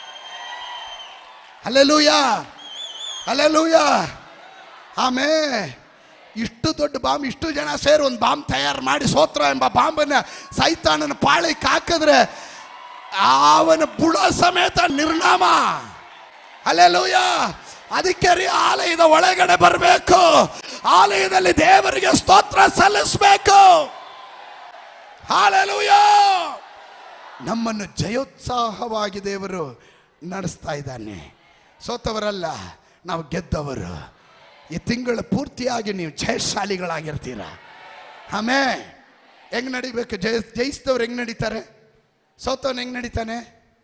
Hallelujah hallelujah. ಆಮೇಲೆ ಇಷ್ಟು ದೊಡ್ಡ ಬಾಂಬ್, ಇಷ್ಟು ಜನ ಸೇರಿ ಒಂದು ಬಾಂಬ್ ತಯಾರು ಮಾಡಿ ಸ್ತೋತ್ರ ಎಂಬ ಬಾಂಬನ್ನು ಸೈತಾನನ ಪಾಳಿಗೆ ಹಾಕಿದ್ರೆ ಅವನ ಬುಡ ಸಮೇತ ನಿರ್ನಾಮ. ಹಲ್ಲೆಲೂಯ. ಅದಕ್ಕೆ ರೀ ಆಲಯದ ಒಳಗಡೆ ಬರಬೇಕು, ಆಲಯದಲ್ಲಿ ದೇವರಿಗೆ ಸ್ತೋತ್ರ ಸಲ್ಲಿಸಬೇಕು. ಹಲ್ಲೆಲೂಯ. ನಮ್ಮನ್ನು ಜಯೋತ್ಸಾಹವಾಗಿ ದೇವರು ನಡೆಸ್ತಾ ಇದ್ದಾನೆ. ಸೋತವರಲ್ಲ, ನಾವು ಗೆದ್ದವರು. ಈ ತಿಂಗಳು ಪೂರ್ತಿಯಾಗಿ ನೀವು ಜಯಶಾಲಿಗಳಾಗಿರ್ತೀರ. ಆಮೇಲೆ ಹೆಂಗ್ ನಡಿಬೇಕು? ಜಯ ಜಯಿಸಿದವ್ರು ಹೆಂಗ್ ನಡೀತಾರೆ? ಸೋತವನು ಹೆಂಗ್ ನಡೀತಾನೆ?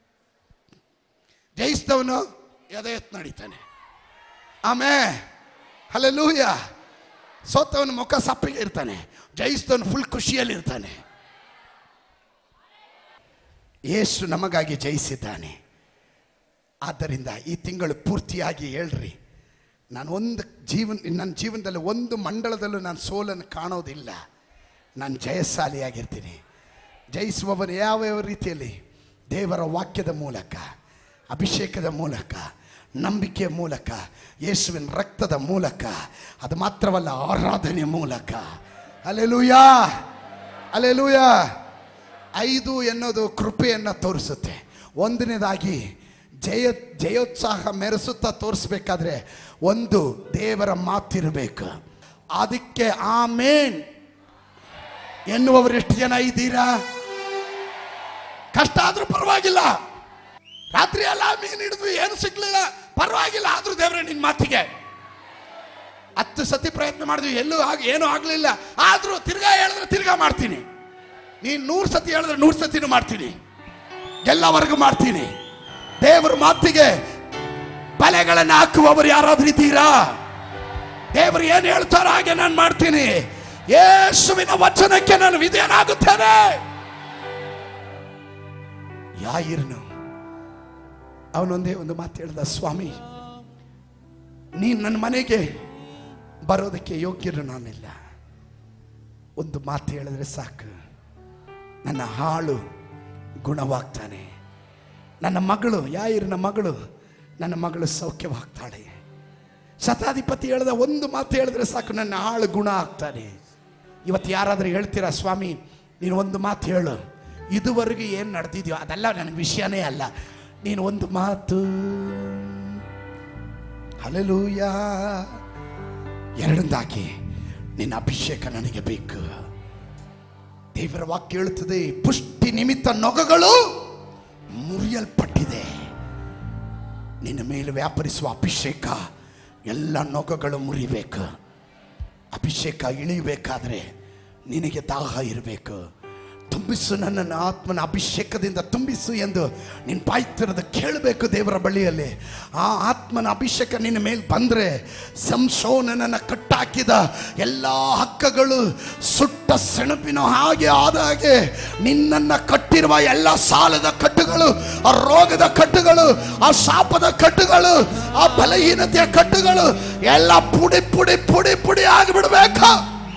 ಜಯಿಸಿದವನು ಎದೆ ಎತ್ತು ನಡೀತಾನೆ. ಆಮೇಲೆ ಹಲ್ಲೆಲೂಯ. ಸೋತವನು ಮುಖ ಸಪ್ಪಿಗೆ ಇರ್ತಾನೆ, ಜಯಿಸಿದವನು ಫುಲ್ ಖುಷಿಯಲ್ಲಿ ಇರ್ತಾನೆ. ಯೇಸು ನಮಗಾಗಿ ಜಯಿಸಿದ್ದಾನೆ. ಆದ್ದರಿಂದ ಈ ತಿಂಗಳು ಪೂರ್ತಿಯಾಗಿ ಹೇಳ್ರಿ, ನಾನು ಒಂದು ಜೀವನ ನನ್ನ ಜೀವನದಲ್ಲಿ ಒಂದು ಮಂಡಳದಲ್ಲೂ ನಾನು ಸೋಲನ್ನು ಕಾಣೋದಿಲ್ಲ. ನಾನು ಜಯಶಾಲಿಯಾಗಿರ್ತೀನಿ. ಜಯಿಸುವವನು ಯಾವ್ಯಾವ ರೀತಿಯಲ್ಲಿ? ದೇವರ ವಾಕ್ಯದ ಮೂಲಕ, ಅಭಿಷೇಕದ ಮೂಲಕ, ನಂಬಿಕೆಯ ಮೂಲಕ, ಯೇಸುವಿನ ರಕ್ತದ ಮೂಲಕ, ಅದು ಮಾತ್ರವಲ್ಲ ಆರಾಧನೆಯ ಮೂಲಕ. Hallelujah hallelujah. ಐದು ಎನ್ನೋದು ಕೃಪೆಯನ್ನು ತೋರಿಸುತ್ತೆ. ಒಂದನೇದಾಗಿ ಜಯ ಜಯೋತ್ಸಾಹ ಮೆರೆಸುತ್ತಾ ತೋರಿಸ್ಬೇಕಾದ್ರೆ ಒಂದು ದೇವರ ಮಾತಿರಬೇಕು. ಅದಕ್ಕೆ ಆಮೇನ್ ಎನ್ನುವವರು ಎಷ್ಟು ಜನ ಇದ್ದೀರಾ? ಕಷ್ಟ ಆದ್ರೂ ಪರವಾಗಿಲ್ಲ, ರಾತ್ರಿ ಎಲ್ಲ ಮೀನು ಹಿಡಿದ್ವಿ ಏನು ಸಿಗ್ಲಿಲ್ಲ ಪರವಾಗಿಲ್ಲ, ಆದ್ರೂ ದೇವರೇ ನಿನ್ನ ಮಾತಿಗೆ. ಹತ್ತು ಸತಿ ಪ್ರಯತ್ನ ಮಾಡಿದ್ವಿ, ಎಲ್ಲೂ ಆಗ ಏನೂ ಆಗಲಿಲ್ಲ, ಆದ್ರೂ ತಿರ್ಗಾ ಹೇಳಿದ್ರೆ ತಿರ್ಗಾ ಮಾಡ್ತೀನಿ. ನೀನು ನೂರು ಸತಿ ಹೇಳಿದ್ರೆ ನೂರು ಸತಿನೂ ಮಾಡ್ತೀನಿ, ಎಲ್ಲವರೆಗೂ ಮಾಡ್ತೀನಿ. ದೇವರ ಮಾತಿಗೆ ಬಲೆಗಳನ್ನು ಹಾಕುವವರು ಯಾರಾದ್ರೂ ಇದ್ದೀರಾ? ದೇವರು ಏನು ಹೇಳ್ತಾರೋ ಹಾಗೆ ನಾನು ಮಾಡ್ತೀನಿ. ಯೇಸುವಿನ ವಚನಕ್ಕೆ ನಾನು ವಿಧೇಯನಾಗುತ್ತೇನೆ. ಯಾಯಿರನು ಅವನೊಂದೇ ಒಂದು ಮಾತು ಹೇಳ್ದ, ಸ್ವಾಮಿ ನೀನು ನನ್ನ ಮನೆಗೆ ಬರೋದಕ್ಕೆ ಯೋಗ್ಯರು ನಾನಿಲ್ಲ. ಒಂದು ಮಾತು ಹೇಳಿದ್ರೆ ಸಾಕು, ನನ್ನ ಹಾಳು ಗುಣವಾಗ್ತಾನೆ. ನನ್ನ ಮಗಳು, ಯಾಯಿರನ ಮಗಳು, ನನ್ನ ಮಗಳು ಸೌಖ್ಯವಾಗ್ತಾಳೆ. ಶತಾಧಿಪತಿ ಹೇಳಿದ ಒಂದು ಮಾತು ಹೇಳಿದ್ರೆ ಸಾಕು, ನನ್ನ ಹಾಳು ಗುಣ ಆಗ್ತಾನೆ. ಇವತ್ತು ಯಾರಾದರೂ ಹೇಳ್ತೀರಾ, ಸ್ವಾಮಿ ನೀನು ಒಂದು ಮಾತು ಹೇಳು. ಇದುವರೆಗೆ ಏನು ನಡೆದಿದೆಯೋ ಅದೆಲ್ಲ ನನಗೆ ವಿಷಯನೇ ಅಲ್ಲ. ನೀನು ಒಂದು ಮಾತು, ಹಲ್ಲೆಲೂಯಾ, ಎರಡಂದಾಕಿ, ನಿನ್ನ ಅಭಿಷೇಕ ನನಗೆ ಬೇಕು. ದೇವರ ವಾಕ್ಯ ಹೇಳುತ್ತದೆ, ಪುಷ್ಟಿ ನಿಮಿತ್ತ ನೊಗಗಳು ಮುರಿಯಲ್ಪಟ್ಟಿದೆ. ನಿನ್ನ ಮೇಲೆ ವ್ಯಾಪರಿಸುವ ಅಭಿಷೇಕ ಎಲ್ಲ ನೊಗಗಳು ಮುರಿಬೇಕು. ಅಭಿಷೇಕ ಇಳಿಯಬೇಕಾದ್ರೆ ನಿನಗೆ ದಾಹ ಇರಬೇಕು. ತುಂಬಿಸು ನನ್ನನ್ನು ಆತ್ಮನ ಅಭಿಷೇಕದಿಂದ ತುಂಬಿಸು ಎಂದು ನಿನ್ನ ಬಾಯಿ ತೆರೆದು ಕೇಳಬೇಕು ದೇವರ ಬಳಿಯಲ್ಲಿ. ಆ ಆತ್ಮನ ಅಭಿಷೇಕ ನಿನ್ನ ಮೇಲೆ ಬಂದರೆ ಸಂಸೋನನನ್ನು ಕಟ್ಟಾಕಿದ ಎಲ್ಲ ಹಕ್ಕಗಳು ಸುಟ್ಟ ಸೆಣಪಿನ ಹಾಗೆ ಆದ ಹಾಗೆ ನಿನ್ನನ್ನು ಕಟ್ಟಿರುವ ಎಲ್ಲ ಸಾಲದ ಕಟ್ಟುಗಳು, ಆ ರೋಗದ ಕಟ್ಟುಗಳು, ಆ ಶಾಪದ ಕಟ್ಟುಗಳು, ಆ ಬಲಹೀನತೆಯ ಕಟ್ಟುಗಳು ಎಲ್ಲ ಪುಡಿ ಪುಡಿ ಪುಡಿ ಪುಡಿ ಆಗಿಬಿಡ್ಬೇಕು.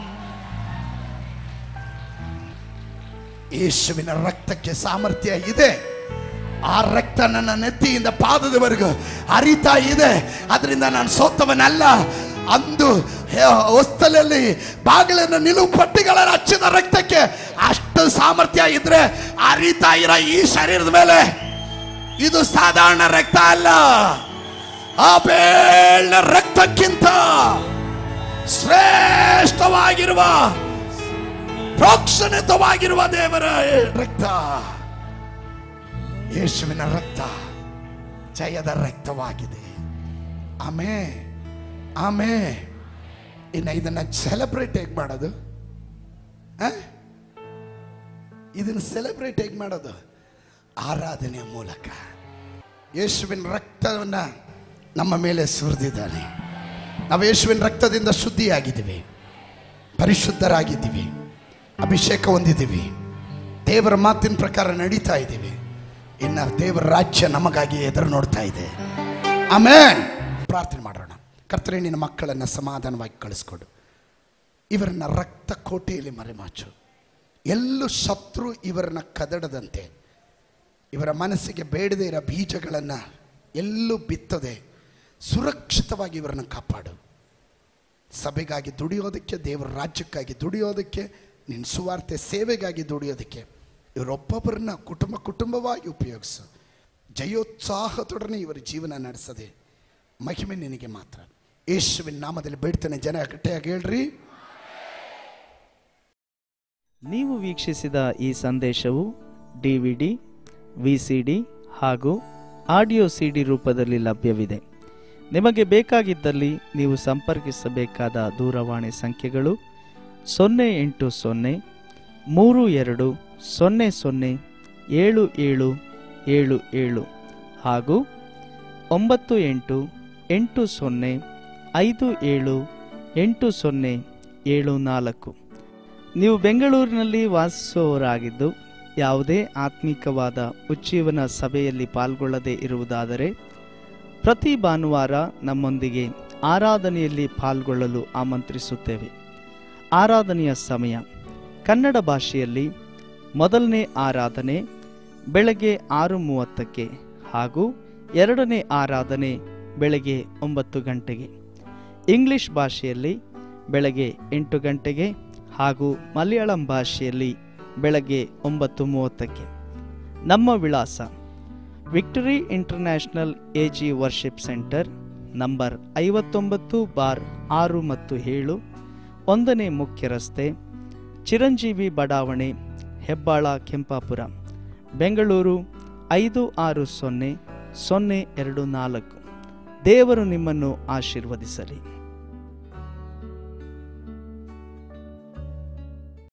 ಯೇಸುವಿನ ರಕ್ತಕ್ಕೆ ಸಾಮರ್ಥ್ಯ ಇದೆ. ಆ ರಕ್ತ ನನ್ನ ನೆತ್ತಿಯಿಂದ ಪಾದದವರೆಗೂ ಹರಿತಾ ಇದೆ. ಅದರಿಂದ ನಾನು ಸೋತವನಲ್ಲ. ಅಂದು ಹೊಸ್ತಲಲ್ಲಿ ಬಾಗಿಲನ್ನು ನಿಲುವು ಪಟ್ಟಿಗಳನ್ನು ಹಚ್ಚಿದ ರಕ್ತಕ್ಕೆ ಅಷ್ಟು ಸಾಮರ್ಥ್ಯ ಇದ್ರೆ ಹರಿತಾ ಇರೋ ಈ ಶರೀರದ ಮೇಲೆ ಇದು ಸಾಧಾರಣ ರಕ್ತ ಅಲ್ಲ. ಆ ಬೇಳ ರಕ್ತಕ್ಕಿಂತ ಶ್ರೇಷ್ಠವಾಗಿರುವ ಪ್ರೋಕ್ಷಣಿತವಾಗಿರುವ ದೇವರ ರಕ್ತ, ಯೇಸುವಿನ ರಕ್ತ ಜಯದ ರಕ್ತವಾಗಿದೆ. ಆಮೇ ಆಮೇ ಇನ್ನು ಇದನ್ನ ಸೆಲೆಬ್ರೇಟ್ ಹೇಗೆ ಮಾಡೋದು? ಇದನ್ನು ಸೆಲೆಬ್ರೇಟ್ ಹೇಗೆ ಮಾಡೋದು? ಆರಾಧನೆಯ ಮೂಲಕ. ಯೇಸುವಿನ ರಕ್ತವನ್ನ ನಮ್ಮ ಮೇಲೆ ಸುರಿದಿದ್ದಾನೆ. ನಾವು ಯೇಸುವಿನ ರಕ್ತದಿಂದ ಶುದ್ಧಿಯಾಗಿದ್ದೀವಿ, ಪರಿಶುದ್ಧರಾಗಿದ್ದೀವಿ, ಅಭಿಷೇಕ ಹೊಂದಿದ್ದೀವಿ, ದೇವರ ಮಾತಿನ ಪ್ರಕಾರ ನಡೀತಾ ಇದ್ದೀವಿ. ಇನ್ನು ದೇವರ ರಾಜ್ಯ ನಮಗಾಗಿ ಎದುರು ನೋಡ್ತಾ ಇದೆ. ಆಮೆನ್. ಪ್ರಾರ್ಥನೆ ಮಾಡೋಣ. ಕರ್ತನೇ, ನಿನ್ನ ಮಕ್ಕಳನ್ನು ಸಮಾಧಾನವಾಗಿ ಕಳಿಸ್ಕೊಡು. ಇವರನ್ನ ರಕ್ತ ಕೋಟೆಯಲ್ಲಿ ಮರೆಮಾಚು. ಎಲ್ಲೂ ಶತ್ರು ಇವರನ್ನ ಕದಡದಂತೆ, ಇವರ ಮನಸ್ಸಿಗೆ ಬೇಡದೇ ಇರೋ ಬೀಜಗಳನ್ನು ಎಲ್ಲೂ ಬಿತ್ತದೆ ಸುರಕ್ಷಿತವಾಗಿ ಇವರನ್ನು ಕಾಪಾಡು. ಸಭೆಗಾಗಿ ದುಡಿಯೋದಕ್ಕೆ, ದೇವರ ರಾಜ್ಯಕ್ಕಾಗಿ ದುಡಿಯೋದಕ್ಕೆ, ನಿನ್ನ ಸುವಾರ್ತೆ ಸೇವೆಗಾಗಿ ದುಡಿಯೋದಕ್ಕೆ ಇವರೊಬ್ಬೊಬ್ಬರನ್ನ ಕುಟುಂಬ ಕುಟುಂಬವಾಗಿ ಉಪಯೋಗಿಸು. ಜಯೋತ್ಸಾಹದೊಡನೆ ಇವರ ಜೀವನ ನಡೆಸದೆ ಮಹಿಮೆ ನಿನಗೆ ಮಾತ್ರ. ಯೇಸುವಿನ ನಾಮದಲ್ಲಿ ಬೇಡ್ತಾನೆ. ಜನ ಗಟ್ಟಿಯಾಗಿ ಹೇಳ್ರಿ. ನೀವು ವೀಕ್ಷಿಸಿದ ಈ ಸಂದೇಶವು D V D, V C D ಹಾಗೂ ಆಡಿಯೋ ಸಿ ಡಿ ರೂಪದಲ್ಲಿ ಲಭ್ಯವಿದೆ. ನಿಮಗೆ ಬೇಕಾಗಿದ್ದಲ್ಲಿ ನೀವು ಸಂಪರ್ಕಿಸಬೇಕಾದ ದೂರವಾಣಿ ಸಂಖ್ಯೆಗಳು ಸೊನ್ನೆ ಎಂಟು ಸೊನ್ನೆ ಮೂರು ಎರಡು ಸೊನ್ನೆ ಸೊನ್ನೆ ಏಳು ಏಳು ಏಳು ಏಳು ಹಾಗೂ ಒಂಬತ್ತು ಎಂಟು ಎಂಟು ಸೊನ್ನೆ ಐದು ಏಳು ಎಂಟು ಸೊನ್ನೆ ಏಳು ನಾಲ್ಕು. ನೀವು ಬೆಂಗಳೂರಿನಲ್ಲಿ ವಾಸಿಸುವವರಾಗಿದ್ದು ಯಾವುದೇ ಆತ್ಮಿಕವಾದ ಉಜ್ಜೀವನ ಸಭೆಯಲ್ಲಿ ಪಾಲ್ಗೊಳ್ಳದೇ ಇರುವುದಾದರೆ ಪ್ರತಿ ಭಾನುವಾರ ನಮ್ಮೊಂದಿಗೆ ಆರಾಧನೆಯಲ್ಲಿ ಪಾಲ್ಗೊಳ್ಳಲು ಆಮಂತ್ರಿಸುತ್ತೇವೆ. ಆರಾಧನೆಯ ಸಮಯ ಕನ್ನಡ ಭಾಷೆಯಲ್ಲಿ ಮೊದಲನೇ ಆರಾಧನೆ ಬೆಳಗ್ಗೆ ಆರು ಮೂವತ್ತಕ್ಕೆ ಹಾಗೂ ಎರಡನೇ ಆರಾಧನೆ ಬೆಳಗ್ಗೆ ಒಂಬತ್ತು ಗಂಟೆಗೆ. ಇಂಗ್ಲಿಷ್ ಭಾಷೆಯಲ್ಲಿ ಬೆಳಗ್ಗೆ ಎಂಟು ಗಂಟೆಗೆ ಹಾಗೂ ಮಲಯಾಳಂ ಭಾಷೆಯಲ್ಲಿ ಬೆಳಗ್ಗೆ ಒಂಬತ್ತು ಮೂವತ್ತಕ್ಕೆ. ನಮ್ಮ ವಿಳಾಸ Victory International A G worship centre, number ಐವತ್ತೊಂಬತ್ತು ಬಾರ್ ಆರು ಮತ್ತು ಏಳು, ಒಂದನೇ ಮುಖ್ಯ ರಸ್ತೆ, ಚಿರಂಜೀವಿ ಬಡಾವಣೆ, ಹೆಬ್ಬಾಳ, ಕೆಂಪಾಪುರ, ಬೆಂಗಳೂರು ಐದು ಆರು ಸೊನ್ನೆ ಸೊನ್ನೆ ಎರಡು ನಾಲ್ಕು. ದೇವರು ನಿಮ್ಮನ್ನು ಆಶೀರ್ವದಿಸಲಿ.